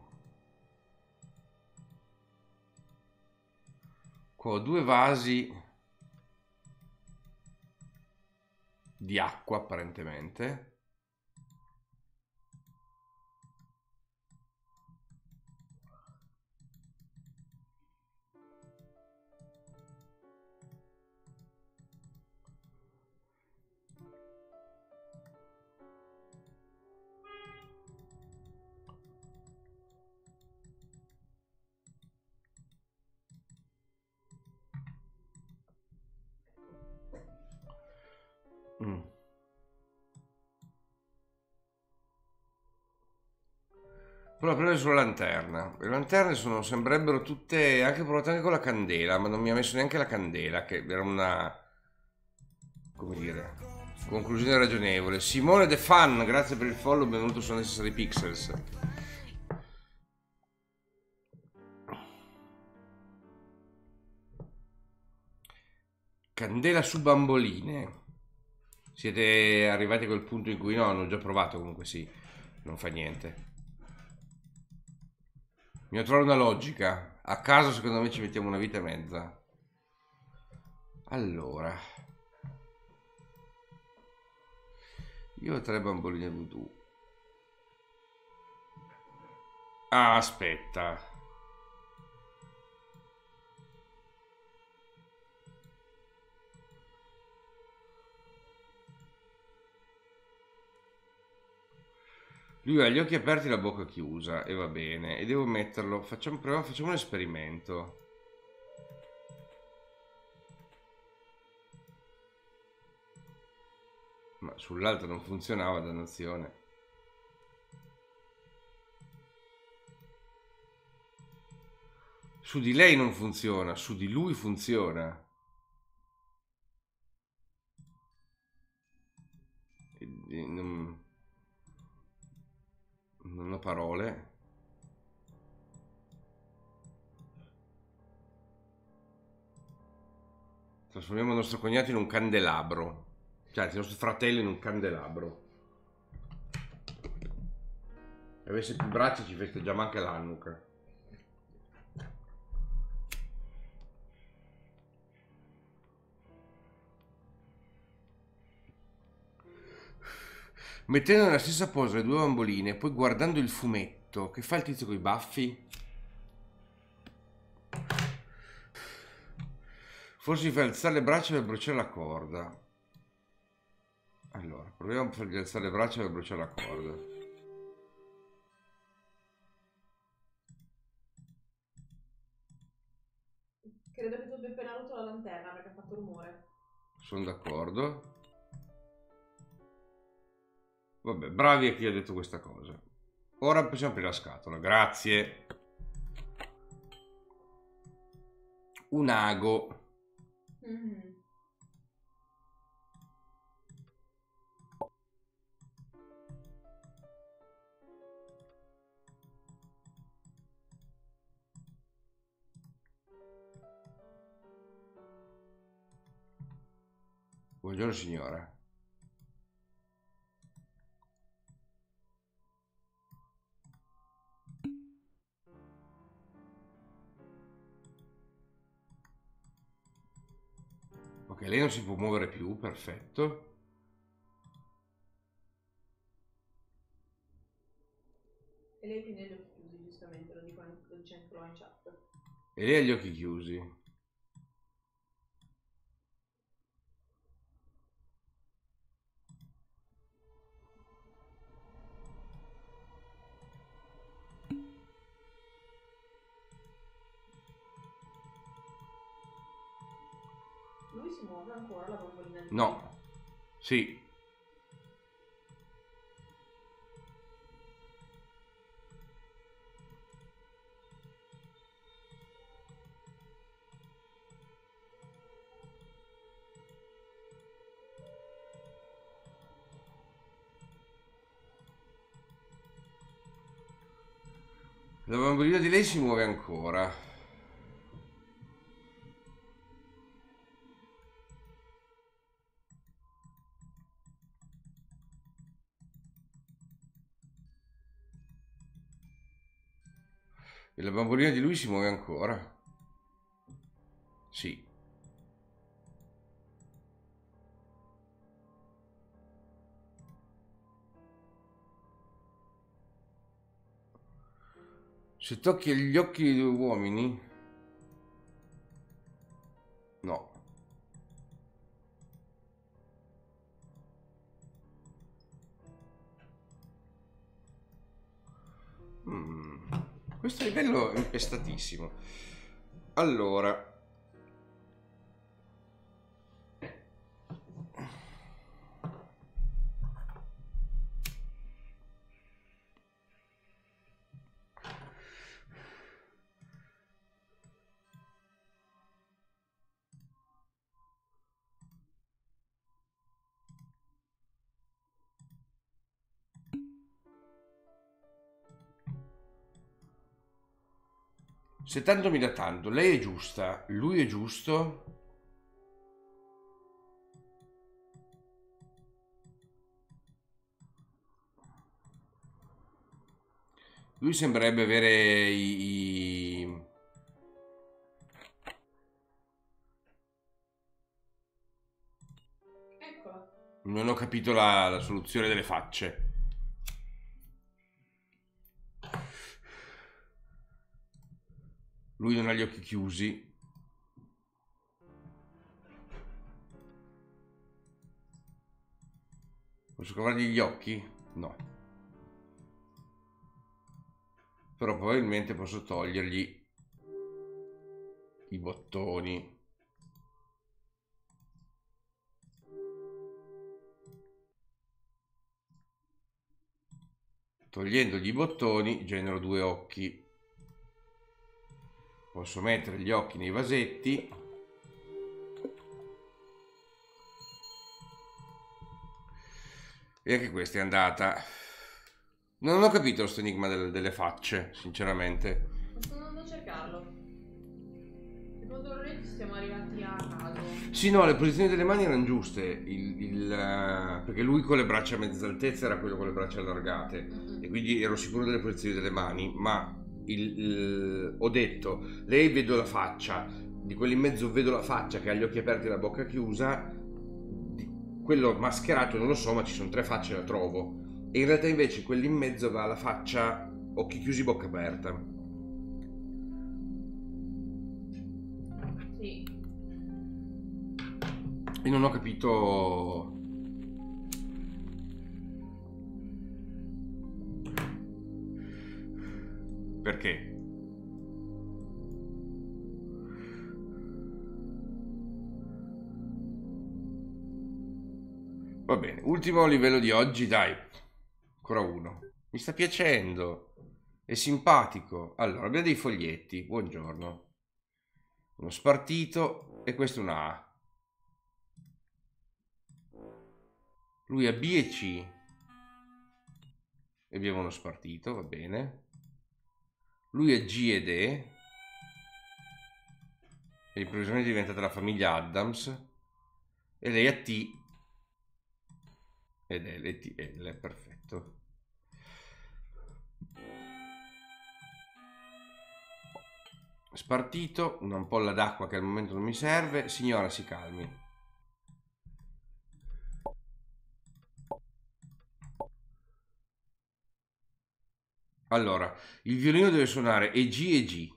Speaker 1: Qua ho due vasi di acqua apparentemente. Mm. Però prendere sulla lanterna. Le lanterne sono, sembrerebbero tutte, anche provate anche con la candela, ma non mi ha messo neanche la candela, che era una, come dire, conclusione ragionevole. Simone De Fan, grazie per il follow, benvenuto su Necessary Pixels. Candela su bamboline. Siete arrivati a quel punto in cui no, hanno già provato comunque, sì, non fa niente. Mi ho trovato una logica. A caso secondo me ci mettiamo una vita e mezza. Allora. Io ho tre bamboline voodoo. Ah, aspetta. Lui ha gli occhi aperti e la bocca chiusa e va bene. E devo metterlo. Facciamo, proviamo, facciamo un esperimento. Ma sull'altro non funzionava, dannazione. Su di lei non funziona, su di lui funziona. E- e non... non ho parole. Trasformiamo il nostro cognato in un candelabro. Cioè, il nostro fratello in un candelabro. Se avesse più braccia ci festeggiamo anche l'Hanukkah. Mettendo nella stessa posa le due bamboline e poi guardando il fumetto, che fa il tizio coi baffi? Forse gli fai alzare le braccia per bruciare la corda. Allora, proviamo a fargli alzare le braccia per bruciare la corda.
Speaker 3: Credo che tu abbia appena rotto la lanterna perché ha fatto rumore.
Speaker 1: Sono d'accordo. Vabbè, bravi a chi ha detto questa cosa. Ora possiamo aprire la scatola, grazie. Un ago.
Speaker 3: Mm-hmm.
Speaker 1: Buongiorno signora. Ok, lei non si può muovere più, perfetto.
Speaker 3: E lei tiene gli occhi chiusi, giustamente, lo, dico, lo dice anche lui in chat.
Speaker 1: E lei ha gli occhi chiusi.
Speaker 3: Lui si muove ancora, la bambolina di
Speaker 1: No. Sì. La bambolina di lei si muove ancora. E la bambolina di lui si muove ancora. Sì. Se tocchi gli occhi dei due uomini... No. Mm. Questo livello è impestatissimo. Allora... Se tanto mi dà tanto, lei è giusta, lui è giusto. Lui sembrerebbe avere i, i- capito la, la soluzione delle facce. Lui non ha gli occhi chiusi. Posso cavargli gli occhi? No. Però probabilmente posso togliergli i bottoni. Togliendogli i bottoni genero due occhi. Posso mettere gli occhi nei vasetti. E anche questa è andata. Non ho capito questo enigma delle, delle facce, sinceramente.
Speaker 3: Sto andando a cercarlo. Secondo noi ci siamo arrivati a caso.
Speaker 1: Sì, no, le posizioni delle mani erano giuste. Il, il, uh, perché lui con le braccia a mezza altezza era quello con le braccia allargate. Mm-hmm. E quindi ero sicuro delle posizioni delle mani. Ma il, il, ho detto, lei vedo la faccia. Di quello in mezzo vedo la faccia che ha gli occhi aperti e la bocca chiusa. Quello mascherato non lo so, ma ci sono tre facce, la trovo. E in realtà invece quello in mezzo va la faccia occhi chiusi, bocca aperta.
Speaker 3: Sì.
Speaker 1: E non ho capito. Perché? Va bene, ultimo livello di oggi, dai. Ancora uno. Mi sta piacendo. È simpatico. Allora, abbiamo dei foglietti. Buongiorno. Uno spartito e questo è una A. Lui ha B e C. E abbiamo uno spartito, va bene. Lui ha G ed E. E improvvisamente è diventata la famiglia Addams. E lei ha T. Ed è L T L, perfetto. Spartito, un'ampolla d'acqua che al momento non mi serve. Signora, si calmi. Allora, il violino deve suonare E G e G.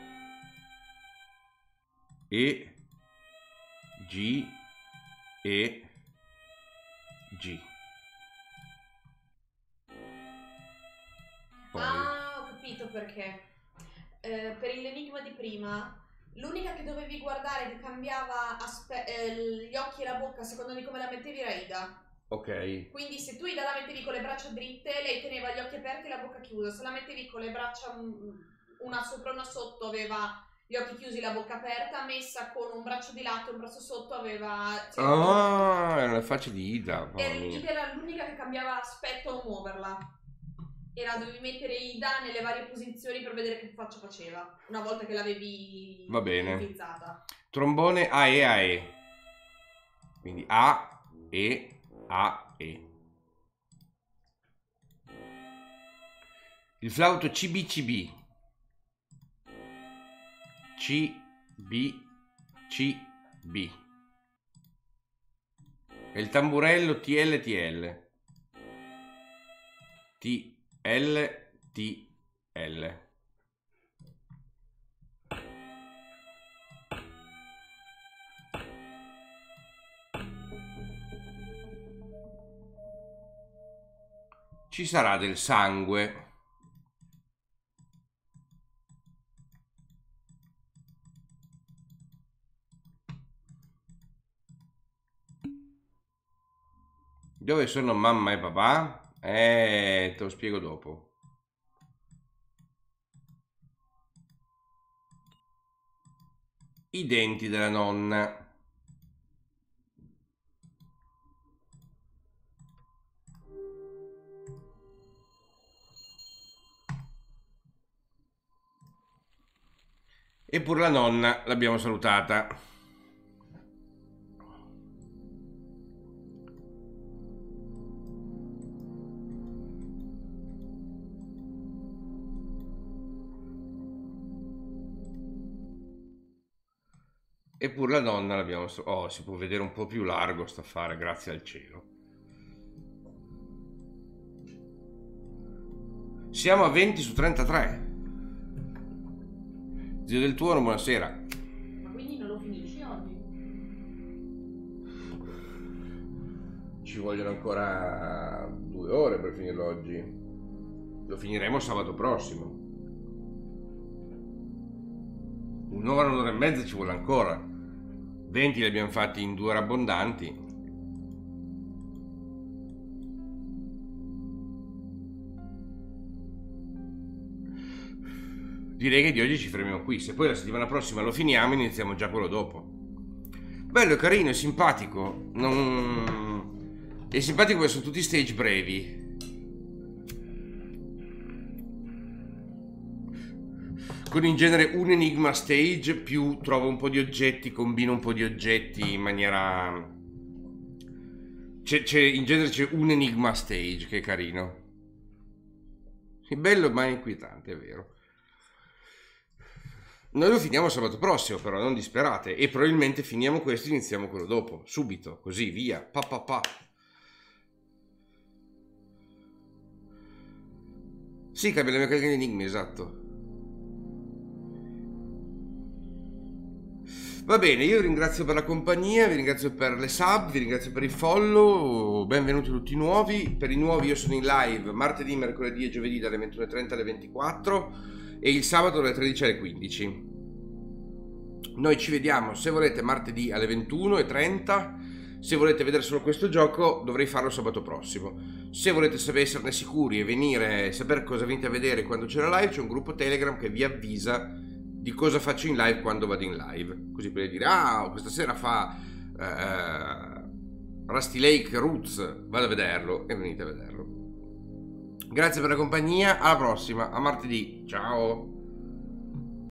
Speaker 1: E G e G. Poi.
Speaker 3: Ah, ho capito perché. Eh, per l'enigma di prima, l'unica che dovevi guardare che cambiava aspe- eh, gli occhi e la bocca secondo di come la mettevi era Ida.
Speaker 1: Ok.
Speaker 3: Quindi se tu Ida la mettevi con le braccia dritte, lei teneva gli occhi aperti e la bocca chiusa. Se la mettevi con le braccia una sopra e una sotto, aveva gli occhi chiusi e la bocca aperta. Messa con un braccio di lato e un braccio sotto, aveva... Cioè,
Speaker 1: ah, era la faccia di Ida.
Speaker 3: e Ida era l'unica che cambiava aspetto a muoverla. Era, dovevi mettere Ida nelle varie posizioni per vedere che faccia faceva una volta che l'avevi
Speaker 1: va bene
Speaker 3: utilizzata.
Speaker 1: Trombone A E A E, quindi A E A E. Il flauto C B C B, C B C B. E il tamburello T L T L, T L T L. Ci sarà del sangue. Dove sono mamma e papà? Eh, te lo spiego dopo. I denti della nonna. Eppure la nonna l'abbiamo salutata. Eppure la nonna l'abbiamo... Oh, si può vedere un po' più largo sta affare, grazie al cielo. Siamo a venti su trentatré. Zio del Tuono, buonasera.
Speaker 3: Ma quindi non lo finisci oggi?
Speaker 1: Ci vogliono ancora due ore per finirlo oggi. Lo finiremo sabato prossimo. Un'ora, un'ora e mezza ci vuole ancora. venti li abbiamo fatti in due ore abbondanti. Direi che di oggi ci fermiamo qui. Se poi la settimana prossima lo finiamo, iniziamo già quello dopo. Bello, carino, è simpatico. Non... È simpatico perché sono tutti stage brevi. Con in genere un enigma stage più trovo un po' di oggetti, combino un po' di oggetti in maniera... C'è, c'è, in genere c'è un enigma stage che è carino. È bello ma è inquietante, è vero. Noi lo finiamo sabato prossimo, però non disperate. E probabilmente finiamo questo e iniziamo quello dopo. Subito, così, via. Pa pa pa. Sì, cambia la meccanica di enigmi, esatto. Va bene, io vi ringrazio per la compagnia, vi ringrazio per le sub, vi ringrazio per i follow, benvenuti tutti nuovi. Per i nuovi io sono in live martedì, mercoledì e giovedì dalle ventuno e trenta alle ventiquattro e il sabato dalle tredici alle quindici. Noi ci vediamo, se volete, martedì alle ventuno e trenta. Se volete vedere solo questo gioco dovrei farlo sabato prossimo. Se volete sapere, esserne sicuri e venire e sapere cosa venite a vedere quando c'è la live, c'è un gruppo Telegram che vi avvisa di cosa faccio in live quando vado in live, così potete dire: ah, questa sera fa uh, Rusty Lake Roots, vado a vederlo, e venite a vederlo. Grazie per la compagnia, alla prossima, a martedì, ciao.